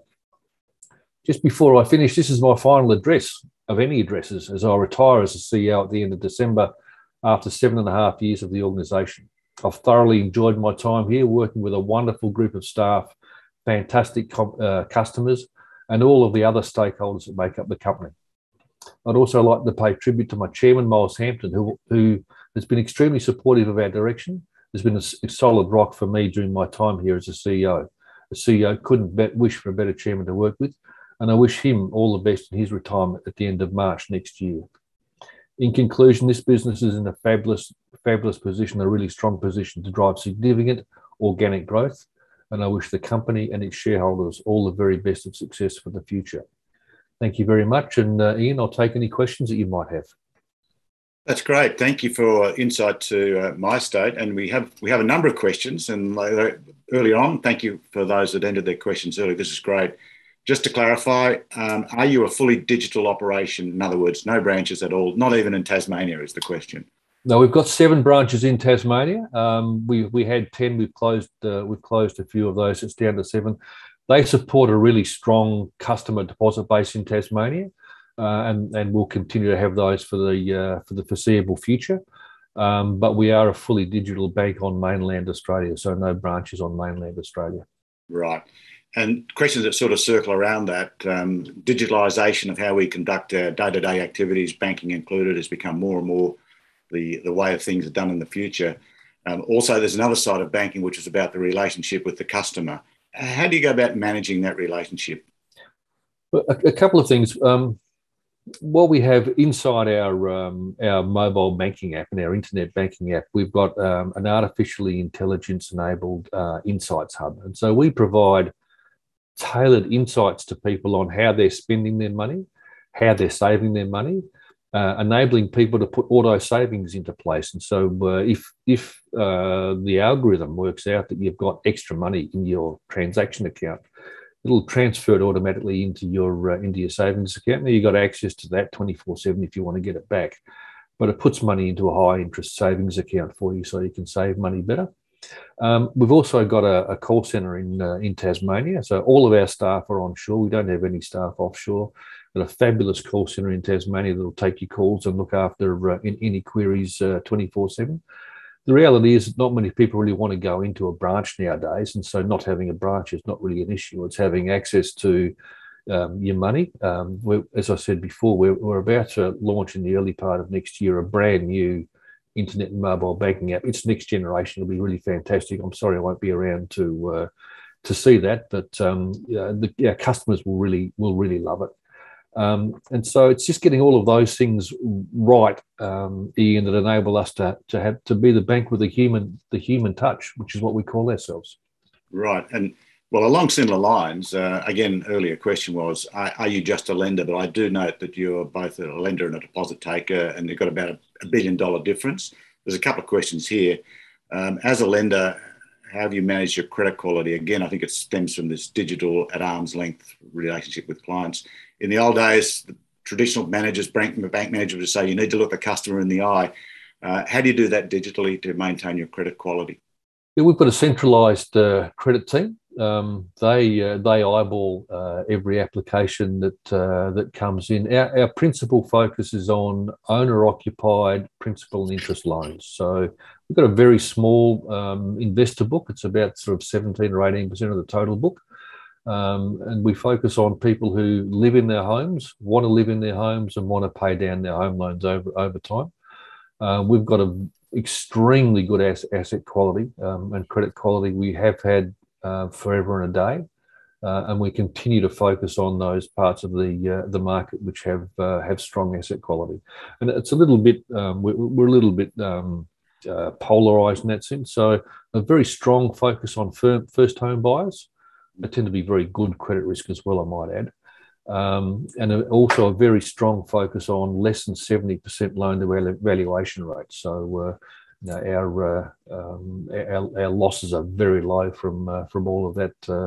Just before I finish, this is my final address of any addresses as I retire as a C E O at the end of December after seven and a half years of the organisation. I've thoroughly enjoyed my time here working with a wonderful group of staff, fantastic uh, customers, and all of the other stakeholders that make up the company. I'd also like to pay tribute to my chairman, Miles Hampton, who, who has been extremely supportive of our direction. Has been a, a solid rock for me during my time here as a C E O. A C E O couldn't bet, wish for a better chairman to work with, and I wish him all the best in his retirement at the end of March next year. In conclusion, this business is in a fabulous, fabulous position, a really strong position to drive significant organic growth, and I wish the company and its shareholders all the very best of success for the future. Thank you very much, and uh, Ian, I'll take any questions that you might have. That's great. Thank you for insight to uh, MyState, and we have we have a number of questions. And early on, thank you for those that entered their questions early. This is great. Just to clarify, um, are you a fully digital operation? In other words, no branches at all, not even in Tasmania is the question. No, we've got seven branches in Tasmania. Um, we we had ten. We've closed. Uh, we've closed a few of those. It's down to seven. They support a really strong customer deposit base in Tasmania, uh, and and we'll continue to have those for the uh, for the foreseeable future. Um, but we are a fully digital bank on mainland Australia, so no branches on mainland Australia. Right. And questions that sort of circle around that, um, digitalisation of how we conduct our day-to-day activities, banking included, has become more and more the, the way of things are done in the future. Um, also, there's another side of banking, which is about the relationship with the customer. How do you go about managing that relationship? A, a couple of things. Um, what we have inside our um, our mobile banking app and our internet banking app, we've got um, an artificially intelligence-enabled uh, insights hub. And so we provide tailored insights to people on how they're spending their money, how they're saving their money, uh, enabling people to put auto savings into place. And so uh, if, if uh, the algorithm works out that you've got extra money in your transaction account, it'll transfer it automatically into your uh, into your savings account. Now you've got access to that twenty-four seven if you want to get it back, but it puts money into a high interest savings account for you so you can save money better. Um, we've also got a, a call centre in uh, in Tasmania, so all of our staff are onshore. We don't have any staff offshore. We've got a fabulous call centre in Tasmania that'll take your calls and look after uh, in, any queries uh, twenty-four seven. The reality is that not many people really want to go into a branch nowadays, and so not having a branch is not really an issue. It's having access to um, your money. Um, as I said before, we're, we're about to launch in the early part of next year a brand new internet and mobile banking app. It's next generation. It'll be really fantastic. I'm sorry I won't be around to uh, to see that, but um, yeah, the, our customers will really will really love it. Um, and so it's just getting all of those things right, um, Ian, that enable us to to have to be the bank with the human the human touch, which is what we call ourselves. Right. And well, along similar lines, uh, again, earlier question was, are, are you just a lender? But I do note that you're both a lender and a deposit taker, and you've got about a, a billion dollar difference. There's a couple of questions here. Um, as a lender, how have you managed your credit quality? Again, I think it stems from this digital at arm's length relationship with clients. In the old days, the traditional managers, bank, bank managers would say you need to look the customer in the eye. Uh, how do you do that digitally to maintain your credit quality? Yeah, we've got a centralised uh, credit team. Um, they uh, they eyeball uh, every application that uh, that comes in. Our, our principal focus is on owner-occupied principal and interest loans. So we've got a very small um, investor book. It's about sort of seventeen or eighteen percent of the total book. Um, and we focus on people who live in their homes, want to live in their homes and want to pay down their home loans over, over time. Uh, we've got a extremely good asset, asset quality um, and credit quality we have had uh, forever and a day. Uh, and we continue to focus on those parts of the uh, the market which have uh, have strong asset quality. And it's a little bit, um, we're, we're a little bit um, uh, polarised in that sense. So a very strong focus on firm, first home buyers. They tend to be very good credit risk as well, I might add. Um, and also a very strong focus on less than seventy percent loan to valuation rate. So uh, you know, our, uh, um, our our losses are very low from uh, from all of that, uh,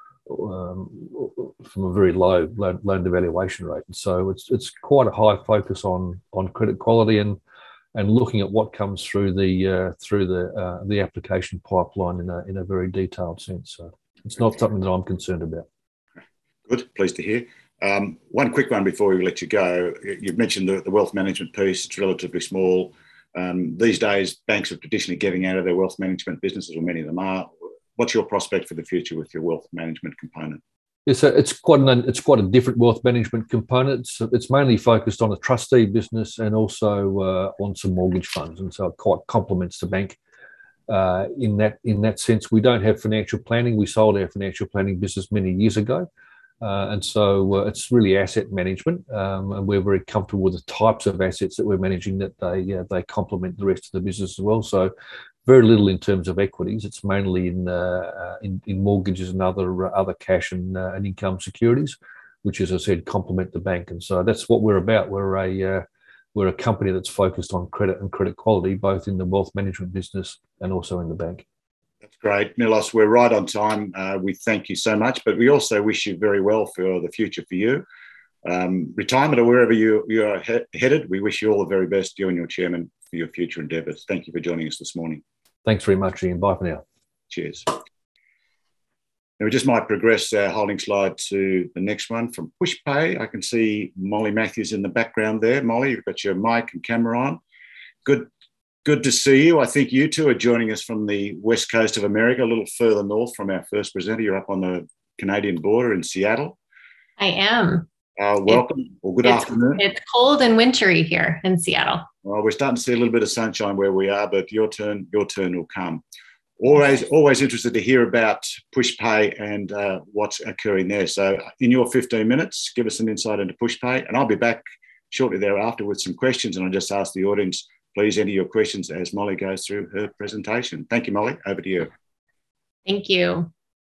um, from a very low loan, loan to valuation rate. So it's it's quite a high focus on on credit quality and and looking at what comes through the uh, through the uh, the application pipeline in a in a very detailed sense. So it's not something that I'm concerned about. Good, pleased to hear. Um, one quick one before we let you go. You've mentioned the, the wealth management piece. It's relatively small. Um, these days, banks are traditionally getting out of their wealth management businesses, or many of them are. What's your prospect for the future with your wealth management component? Yes, yeah, so it's quite an, it's quite a different wealth management component. It's, it's mainly focused on a trustee business and also uh, on some mortgage funds, and so it quite complements the bank. Uh, in that in that sense, we don't have financial planning. We sold our financial planning business many years ago, uh, and so uh, it's really asset management. Um, and we're very comfortable with the types of assets that we're managing, that they uh, they complement the rest of the business as well. So very little in terms of equities. It's mainly in uh, in, in mortgages and other uh, other cash and, uh, and income securities, which, as I said, complement the bank. And so that's what we're about. We're a uh, We're a company that's focused on credit and credit quality, both in the wealth management business and also in the bank. That's great. Milos, we're right on time. Uh, we thank you so much, but we also wish you very well for the future for you. Um, retirement or wherever you, you are he- headed, we wish you all the very best, you and your chairman, for your future endeavours. Thank you for joining us this morning. Thanks very much, Ian. Bye for now. Cheers. Now, we just might progress our holding slide to the next one from PushPay. I can see Molly Matthews in the background there. Molly, you've got your mic and camera on. Good good to see you. I think you two are joining us from the west coast of America, a little further north from our first presenter. You're up on the Canadian border in Seattle. I am. Uh, welcome, it, or good it's, afternoon. It's cold and wintry here in Seattle. Well, we're starting to see a little bit of sunshine where we are, but your turn, your turn will come. Always, always interested to hear about PushPay and uh, what's occurring there. So in your fifteen minutes, give us an insight into PushPay, and I'll be back shortly thereafter with some questions. And I'll just ask the audience, please enter your questions as Molly goes through her presentation. Thank you, Molly. Over to you. Thank you.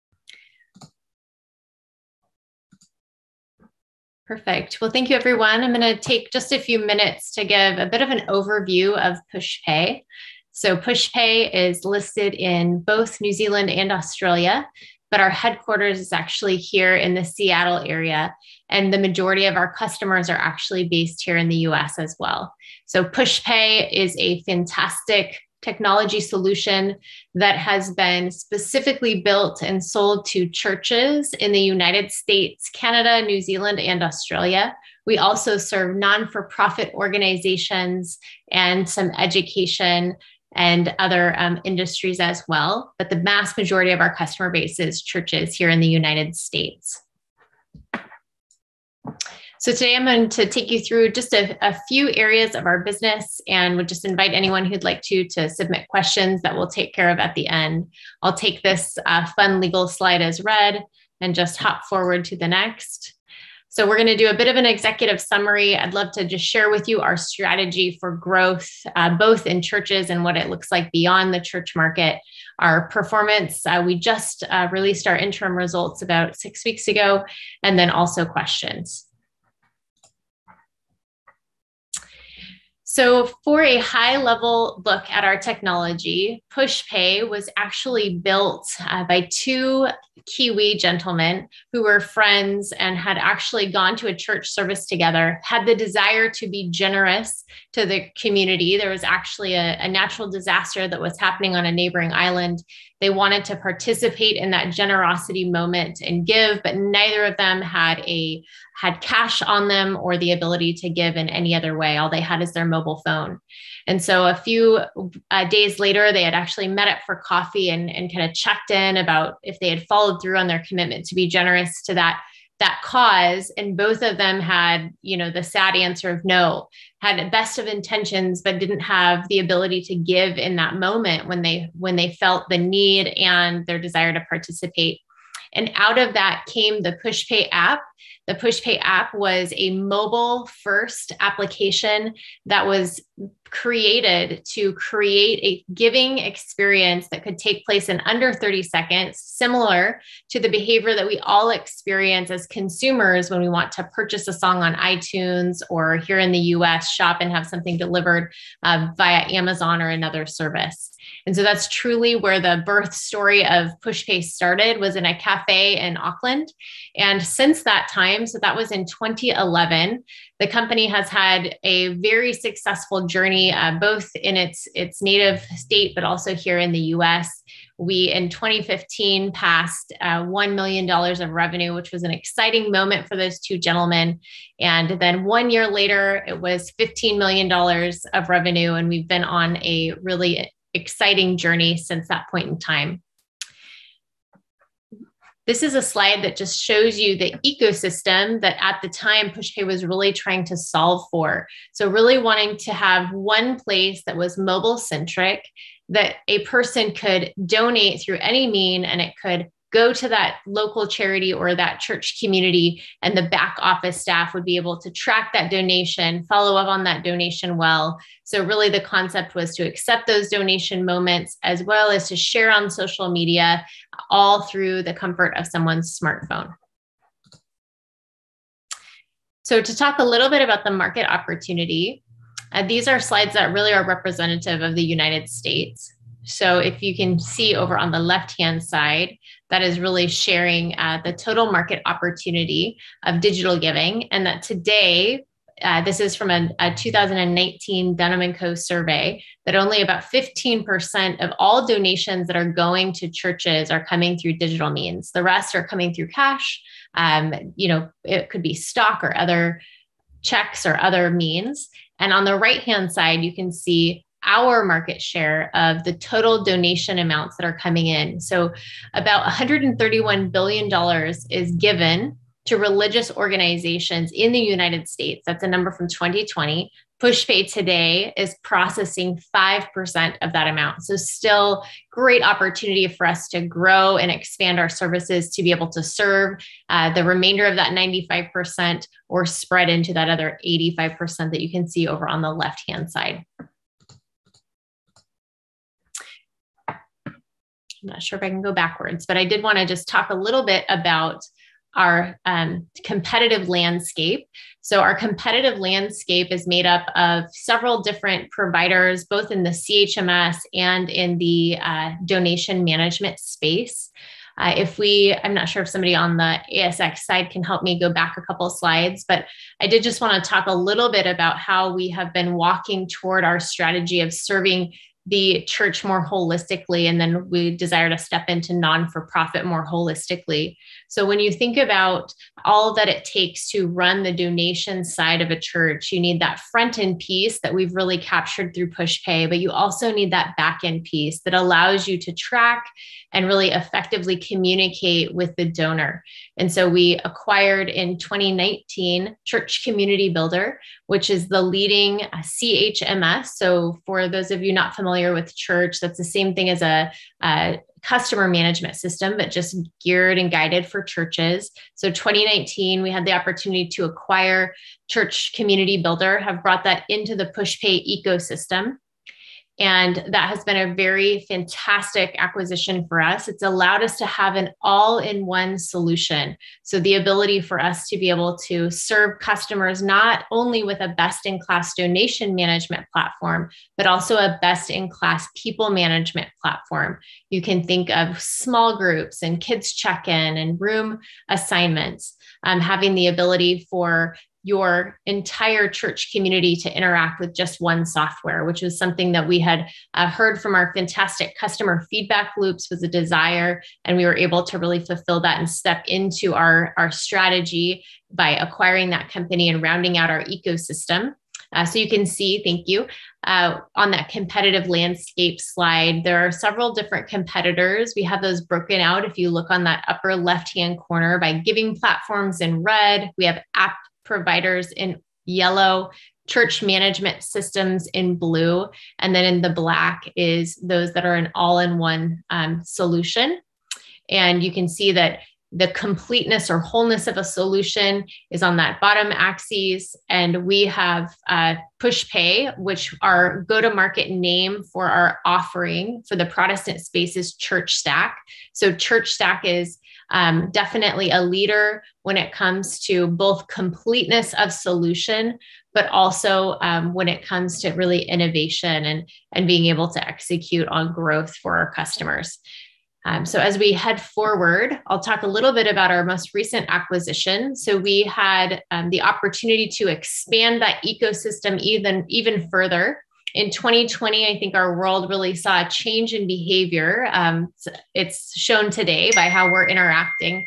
Perfect. Well, thank you, everyone. I'm going to take just a few minutes to give a bit of an overview of PushPay. So PushPay is listed in both New Zealand and Australia, but our headquarters is actually here in the Seattle area. And the majority of our customers are actually based here in the U S as well. So PushPay is a fantastic technology solution that has been specifically built and sold to churches in the United States, Canada, New Zealand, and Australia. We also serve non-for-profit organizations and some education and other um, industries as well. But the vast majority of our customer base is churches here in the United States. So today I'm going to take you through just a, a few areas of our business and would just invite anyone who'd like to to submit questions that we'll take care of at the end. I'll take this uh, fun legal slide as read and just hop forward to the next. So we're going to do a bit of an executive summary. I'd love to just share with you our strategy for growth, uh, both in churches and what it looks like beyond the church market. Our performance, uh, we just uh, released our interim results about six weeks ago, and then also questions. So for a high-level look at our technology, PushPay was actually built uh, by two Kiwi gentlemen who were friends and had actually gone to a church service together, had the desire to be generous to the community. There was actually a, a natural disaster that was happening on a neighboring island. They wanted to participate in that generosity moment and give, but neither of them had a had cash on them or the ability to give in any other way. All they had is their mobile phone. And so a few uh, days later, they had actually met up for coffee and, and kind of checked in about if they had followed through on their commitment to be generous to that, that cause. And both of them had, you know, the sad answer of no, had best of intentions, but didn't have the ability to give in that moment when they, when they felt the need and their desire to participate. And out of that came the PushPay app. The PushPay app was a mobile-first application that was created to create a giving experience that could take place in under thirty seconds, similar to the behavior that we all experience as consumers when we want to purchase a song on iTunes or here in the U S, shop and have something delivered uh, via Amazon or another service. And so that's truly where the birth story of PushPay started, was in a cafe in Auckland. And since that time, so that was in twenty eleven, the company has had a very successful journey, uh, both in its, its native state, but also here in the U S. We, in twenty fifteen, passed uh, one million dollars of revenue, which was an exciting moment for those two gentlemen. And then one year later, it was fifteen million dollars of revenue. And we've been on a really exciting journey since that point in time. This is a slide that just shows you the ecosystem that at the time PushPay was really trying to solve for. So really wanting to have one place that was mobile centric, that a person could donate through any mean, and it could go to that local charity or that church community, and the back office staff would be able to track that donation, follow up on that donation well. So really the concept was to accept those donation moments as well as to share on social media, all through the comfort of someone's smartphone. So to talk a little bit about the market opportunity, uh, these are slides that really are representative of the United States. So if you can see over on the left-hand side, that is really sharing uh, the total market opportunity of digital giving. And that today, uh, this is from a, a two thousand nineteen Dunham and Co survey, that only about fifteen percent of all donations that are going to churches are coming through digital means. The rest are coming through cash. Um, you know, it could be stock or other checks or other means. And on the right-hand side, you can see our market share of the total donation amounts that are coming in. So about one hundred thirty-one billion dollars is given to religious organizations in the United States. That's a number from twenty twenty. PushPay today is processing five percent of that amount. So still great opportunity for us to grow and expand our services to be able to serve uh, the remainder of that ninety-five percent or spread into that other eighty-five percent that you can see over on the left-hand side. I'm not sure if I can go backwards, but I did want to just talk a little bit about our um, competitive landscape. So our competitive landscape is made up of several different providers, both in the C H M S and in the uh, donation management space. Uh, if we, I'm not sure if somebody on the A S X side can help me go back a couple of slides, but I did just want to talk a little bit about how we have been walking toward our strategy of serving the church more holistically, and then we desire to step into non-for-profit more holistically. So when you think about all that it takes to run the donation side of a church, you need that front-end piece that we've really captured through PushPay, but you also need that back-end piece that allows you to track and really effectively communicate with the donor. And so we acquired in twenty nineteen Church Community Builder, which is the leading C H M S. So for those of you not familiar with church, that's the same thing as a, a customer management system, but just geared and guided for churches. So twenty nineteen, we had the opportunity to acquire Church Community Builder, have brought that into the PushPay ecosystem. And that has been a very fantastic acquisition for us. It's allowed us to have an all-in-one solution. So the ability for us to be able to serve customers not only with a best-in-class donation management platform, but also a best-in-class people management platform. You can think of small groups and kids check-in and room assignments, um, having the ability for your entire church community to interact with just one software, which was something that we had uh, heard from our fantastic customer feedback loops was a desire. And we were able to really fulfill that and step into our, our strategy by acquiring that company and rounding out our ecosystem. Uh, so you can see, thank you, uh, on that competitive landscape slide, there are several different competitors. We have those broken out. If you look on that upper left-hand corner by giving platforms in red, we have app providers in yellow, church management systems in blue, and then in the black is those that are an all-in-one um, solution. And you can see that the completeness or wholeness of a solution is on that bottom axis. And we have uh, PushPay, which our go-to-market name for our offering for the Protestant space is Church Stack. So Church Stack is um, definitely a leader when it comes to both completeness of solution, but also um, when it comes to really innovation and, and being able to execute on growth for our customers. Um, so as we head forward, I'll talk a little bit about our most recent acquisition. So we had um, the opportunity to expand that ecosystem even, even further. In twenty twenty, I think our world really saw a change in behavior. Um, it's shown today by how we're interacting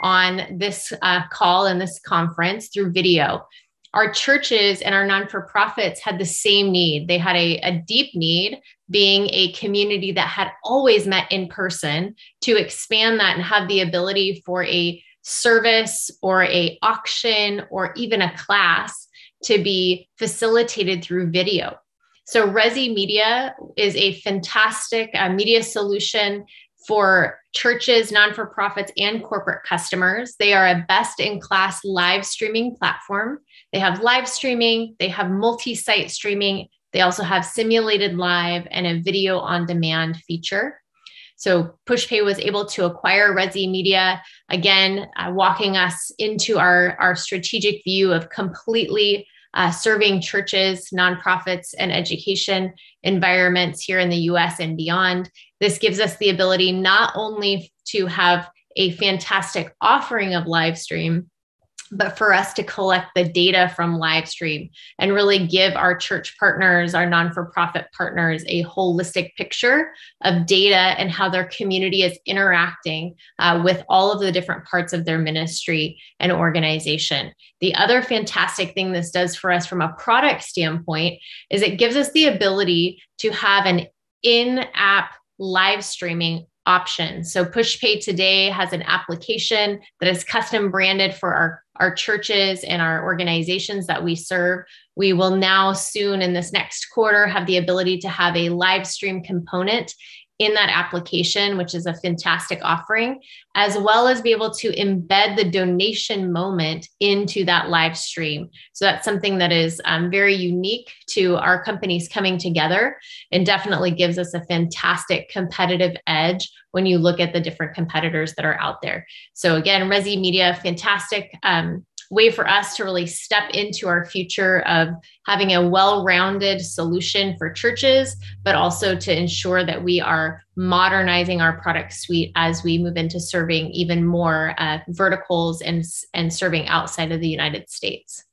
on this uh, call and this conference through video. Our churches and our non-for-profits had the same need. They had a, a deep need, being a community that had always met in person, to expand that and have the ability for a service or a auction or even a class to be facilitated through video. So Resi Media is a fantastic uh, media solution for churches, non-for-profits, and corporate customers. They are a best-in-class live streaming platform. They have live streaming, they have multi-site streaming, they also have simulated live and a video on demand feature. So PushPay was able to acquire Resi Media, again, uh, walking us into our, our strategic view of completely uh, serving churches, nonprofits, and education environments here in the U S and beyond. This gives us the ability not only to have a fantastic offering of live stream, but for us to collect the data from live stream and really give our church partners, our non-for-profit partners, a holistic picture of data and how their community is interacting uh, with all of the different parts of their ministry and organization. The other fantastic thing this does for us from a product standpoint is it gives us the ability to have an in-app live streaming option. So PushPay today has an application that is custom branded for our, our churches and our organizations that we serve. We will now soon in this next quarter have the ability to have a live stream component in that application, which is a fantastic offering, as well as be able to embed the donation moment into that live stream. So that's something that is um, very unique to our companies coming together and definitely gives us a fantastic competitive edge when you look at the different competitors that are out there. So again, Resi Media, fantastic um, way for us to really step into our future of having a well-rounded solution for churches, but also to ensure that we are modernizing our product suite as we move into serving even more uh, verticals and, and serving outside of the United States.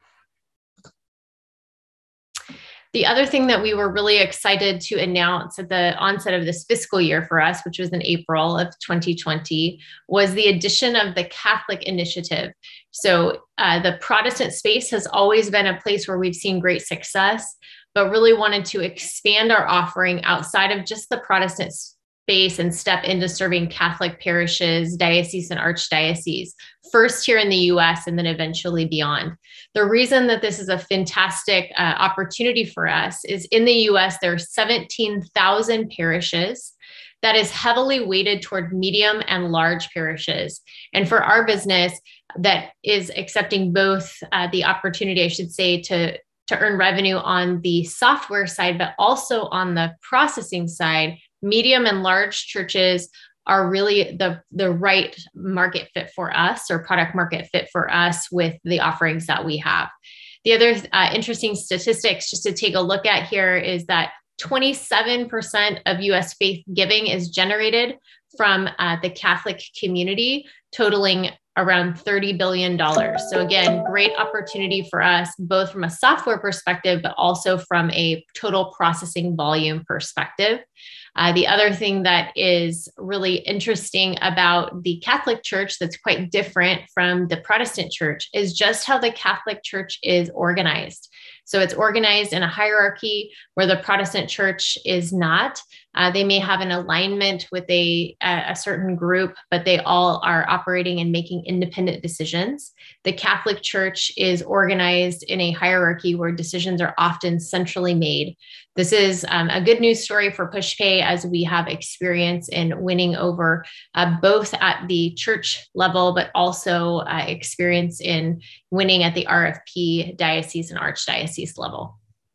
The other thing that we were really excited to announce at the onset of this fiscal year for us, which was in April of twenty twenty, was the addition of the Catholic Initiative. So uh, the Protestant space has always been a place where we've seen great success, but really wanted to expand our offering outside of just the Protestant space and step into serving Catholic parishes, dioceses, and archdioceses, first here in the U S and then eventually beyond. The reason that this is a fantastic uh, opportunity for us is in the U S, there are seventeen thousand parishes. That is heavily weighted toward medium and large parishes. And for our business, that is accepting both uh, the opportunity, I should say, to, to earn revenue on the software side, but also on the processing side, medium and large churches are really the, the right market fit for us, or product market fit for us with the offerings that we have. The other uh, interesting statistics just to take a look at here is that twenty-seven percent of U S faith giving is generated from uh, the Catholic community, totaling around thirty billion dollars. So again, great opportunity for us, both from a software perspective, but also from a total processing volume perspective. Uh, the other thing that is really interesting about the Catholic Church that's quite different from the Protestant Church is just how the Catholic Church is organized. So it's organized in a hierarchy where the Protestant Church is not. Uh, they may have an alignment with a, a certain group, but they all are operating and making independent decisions. The Catholic Church is organized in a hierarchy where decisions are often centrally made. This is um, a good news story for PushPay, as we have experience in winning over uh, both at the church level, but also uh, experience in winning at the R F P, diocese, and archdiocese level.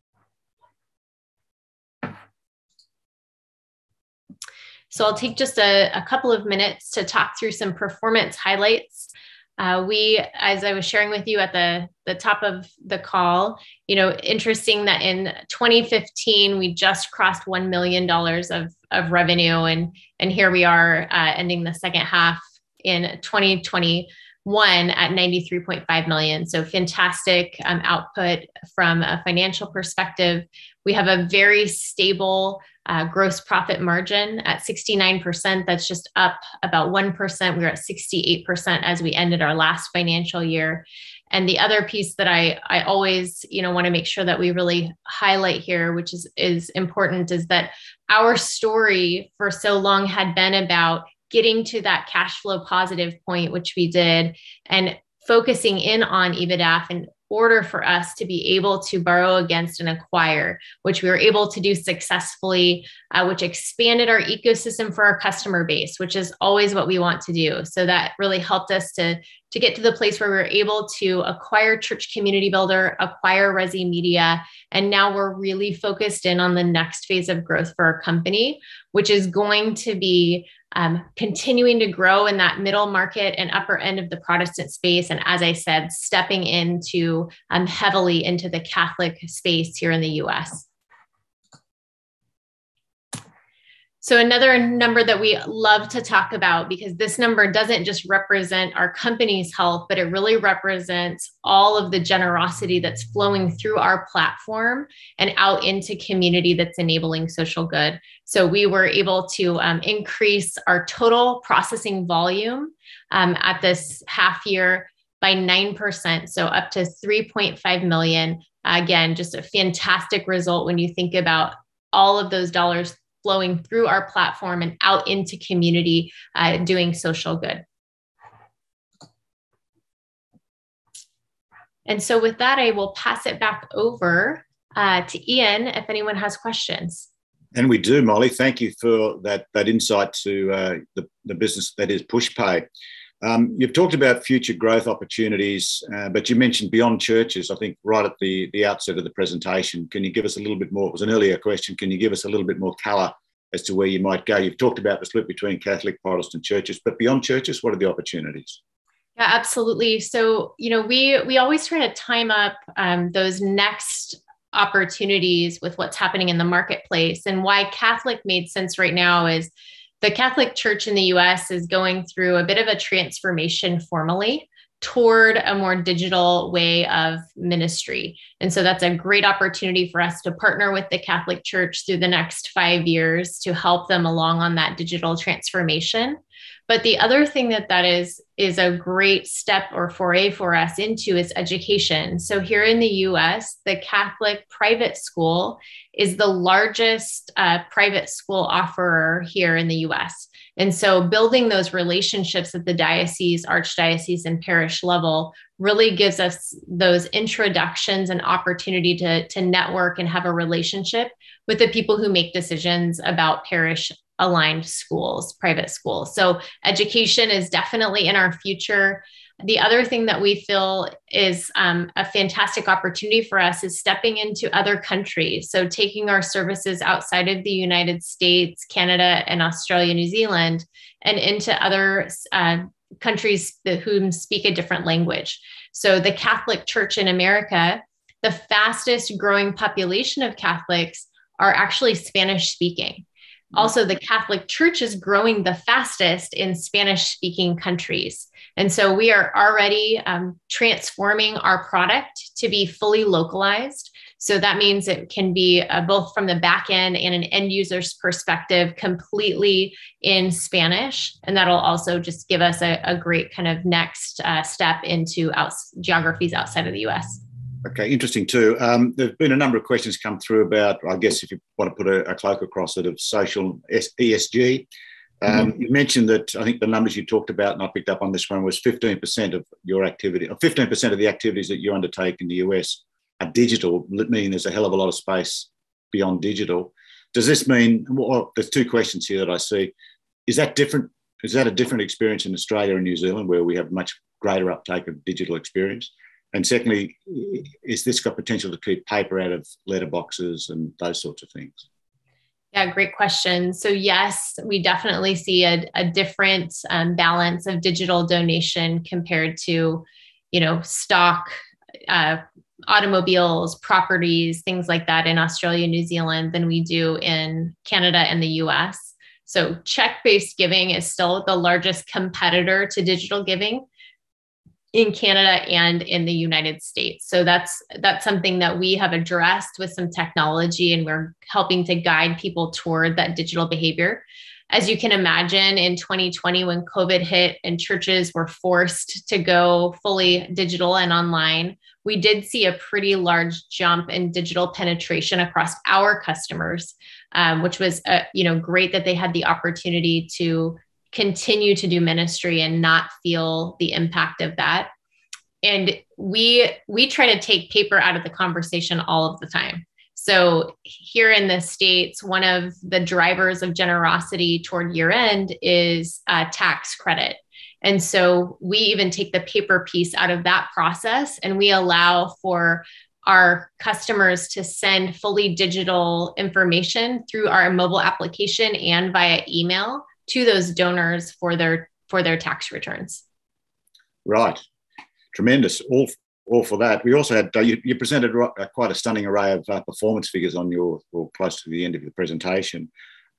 So I'll take just a, a couple of minutes to talk through some performance highlights. Uh, we, as I was sharing with you at the, the top of the call, you know, interesting that in twenty fifteen, we just crossed one million dollars of, of revenue. And, and here we are uh, ending the second half in twenty twenty-one at ninety-three point five million. So fantastic um, output from a financial perspective. We have a very stable uh, gross profit margin at sixty-nine percent. That's just up about one percent. We were at sixty-eight percent as we ended our last financial year. And the other piece that I, I always, you know, want to make sure that we really highlight here, which is, is important, is that our story for so long had been about getting to that cash flow positive point, which we did, and focusing in on EBITDA in order for us to be able to borrow against and acquire, which we were able to do successfully, uh, which expanded our ecosystem for our customer base, which is always what we want to do. So that really helped us to, to get to the place where we were able to acquire Church Community Builder, acquire Resi Media, and now we're really focused in on the next phase of growth for our company, which is going to be Um, continuing to grow in that middle market and upper end of the Protestant space. And as I said, stepping into um, heavily into the Catholic space here in the U S. So another number that we love to talk about, because this number doesn't just represent our company's health, but it really represents all of the generosity that's flowing through our platform and out into community that's enabling social good. So we were able to um, increase our total processing volume um, at this half year by nine percent, so up to three point five million. Again, just a fantastic result when you think about all of those dollars flowing through our platform and out into community, uh, doing social good. And so with that, I will pass it back over uh, to Ian if anyone has questions. And we do, Molly. Thank you for that, that insight to uh, the, the business that is PushPay. Um, you've talked about future growth opportunities, uh, but you mentioned beyond churches, I think right at the, the outset of the presentation. Can you give us a little bit more, it was an earlier question, can you give us a little bit more colour as to where you might go? You've talked about the split between Catholic, Protestant churches, but beyond churches, what are the opportunities? Yeah, absolutely. So, you know, we, we always try to time up um, those next opportunities with what's happening in the marketplace. And why Catholic made sense right now is the Catholic Church in the U S is going through a bit of a transformation formally toward a more digital way of ministry. And so that's a great opportunity for us to partner with the Catholic Church through the next five years to help them along on that digital transformation. But the other thing that that is, is a great step or foray for us into is education. So here in the U S, the Catholic private school is the largest uh, private school offerer here in the U S. And so building those relationships at the diocese, archdiocese, and parish level really gives us those introductions and opportunity to, to network and have a relationship with the people who make decisions about parish aligned schools, private schools. So education is definitely in our future. The other thing that we feel is um, a fantastic opportunity for us is stepping into other countries. So taking our services outside of the United States, Canada, and Australia, New Zealand, and into other uh, countries that, who speak a different language. So the Catholic Church in America, the fastest growing population of Catholics are actually Spanish speaking. Also, the Catholic Church is growing the fastest in Spanish-speaking countries. And so we are already um, transforming our product to be fully localized. So that means it can be uh, both from the back end and an end user's perspective completely in Spanish. And that'll also just give us a, a great kind of next uh, step into out- geographies outside of the U S. Okay, interesting too. Um, there's been a number of questions come through about, I guess, if you want to put a, a cloak across it, of social E S G. Um, mm-hmm. You mentioned that I think the numbers you talked about, and I picked up on this one, was fifteen percent of your activity, or fifteen percent of the activities that you undertake in the U S are digital, meaning there's a hell of a lot of space beyond digital. Does this mean, well, there's two questions here that I see. Is that different? Is that a different experience in Australia and New Zealand, where we have much greater uptake of digital experience? And secondly, is this got potential to keep paper out of letterboxes and those sorts of things? Yeah, great question. So yes, we definitely see a, a different um, balance of digital donation compared to, you know, stock, uh, automobiles, properties, things like that in Australia, New Zealand than we do in Canada and the U S. So check-based giving is still the largest competitor to digital giving in Canada and in the United States. So that's that's something that we have addressed with some technology, and we're helping to guide people toward that digital behavior. As you can imagine, in twenty twenty, when COVID hit and churches were forced to go fully digital and online, we did see a pretty large jump in digital penetration across our customers, um, which was uh, you know, great that they had the opportunity to continue to do ministry and not feel the impact of that. And we we try to take paper out of the conversation all of the time. So here in the States, one of the drivers of generosity toward year end is uh, tax credit. And so we even take the paper piece out of that process, and we allow for our customers to send fully digital information through our mobile application and via email to those donors for their for their tax returns. Right. Tremendous. All, all for that. We also had, uh, you, you presented uh, quite a stunning array of uh, performance figures on your, or close to the end of your presentation.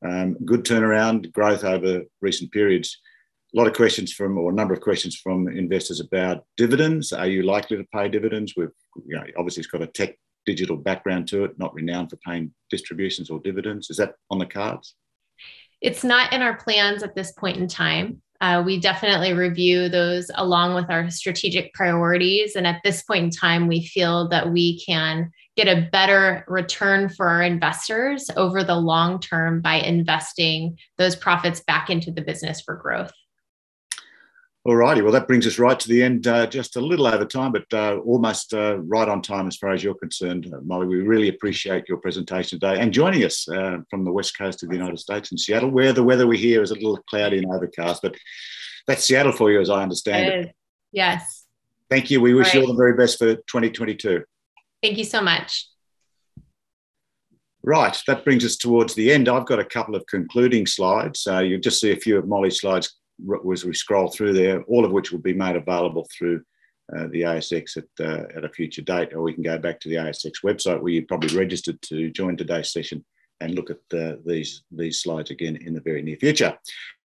Um, good turnaround, growth over recent periods. A lot of questions from, or a number of questions from investors about dividends. Are you likely to pay dividends? We've, you know, obviously it's got a tech digital background to it, not renowned for paying distributions or dividends. Is that on the cards? It's not in our plans at this point in time. Uh, we definitely review those along with our strategic priorities. And at this point in time, we feel that we can get a better return for our investors over the long term by investing those profits back into the business for growth. All righty. Well, that brings us right to the end, uh, just a little over time, but uh, almost uh, right on time as far as you're concerned, uh, Molly. We really appreciate your presentation today and joining us uh, from the west coast of the United States in Seattle, where the weather we hear is a little cloudy and overcast, but that's Seattle for you, as I understand it. it. Yes. Thank you. We wish all you right. all the very best for twenty twenty-two. Thank you so much. Right. That brings us towards the end. I've got a couple of concluding slides. Uh, you'll just see a few of Molly's slides as we scroll through there, all of which will be made available through uh, the A S X at, uh, at a future date, or we can go back to the A S X website where you're probably registered to join today's session and look at the, these, these slides again in the very near future.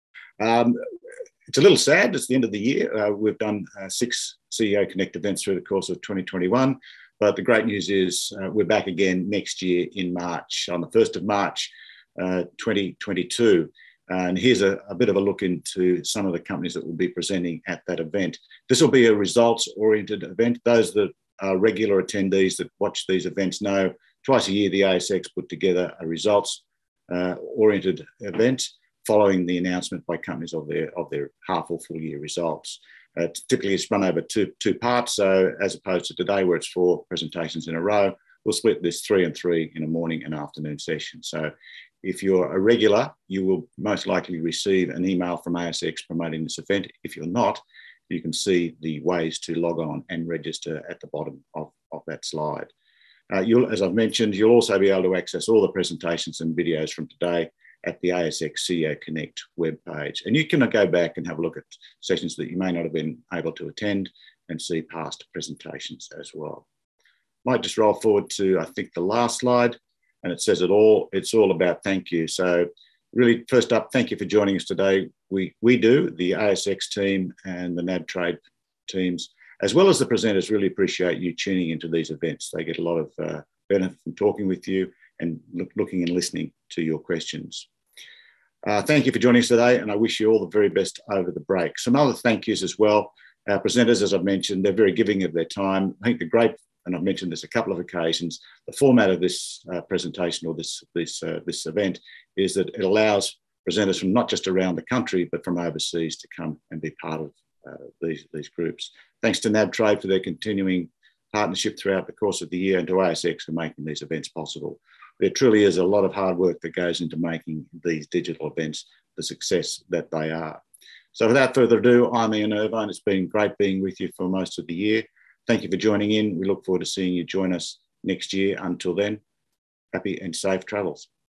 Um, it's a little sad. It's the end of the year. Uh, we've done uh, six C E O Connect events through the course of twenty twenty-one, but the great news is uh, we're back again next year in March, on the first of March, uh, twenty twenty-two. And here's a, a bit of a look into some of the companies that will be presenting at that event. This will be a results-oriented event. Those that are regular attendees that watch these events know twice a year the A S X put together a results-oriented uh, event following the announcement by companies of their, of their half or full year results. Uh, typically, it's run over two, two parts. So as opposed to today where it's four presentations in a row, we'll split this three and three in a morning and afternoon session. So if you're a regular, you will most likely receive an email from A S X promoting this event. If you're not, you can see the ways to log on and register at the bottom of, of that slide. Uh, you'll, as I've mentioned, you'll also be able to access all the presentations and videos from today at the A S X C E O Connect webpage. And you can go back and have a look at sessions that you may not have been able to attend and see past presentations as well. Might just roll forward to, I think, the last slide. And it says it all. It's all about thank you. So really, first up, thank you for joining us today. We, we do, the A S X team and the N A B Trade teams, as well as the presenters, really appreciate you tuning into these events. They get a lot of uh, benefit from talking with you and look, looking and listening to your questions. Uh, thank you for joining us today, and I wish you all the very best over the break. Some other thank yous as well. Our presenters, as I've mentioned, they're very giving of their time. I think the great, and I've mentioned this a couple of occasions, the format of this uh, presentation or this, this, uh, this event is that it allows presenters from not just around the country, but from overseas to come and be part of uh, these, these groups. Thanks to N A B Trade for their continuing partnership throughout the course of the year, and to A S X for making these events possible. There truly is a lot of hard work that goes into making these digital events the success that they are. So without further ado, I'm Ian Irvine. It's been great being with you for most of the year. Thank you for joining in. We look forward to seeing you join us next year. Until then, happy and safe travels.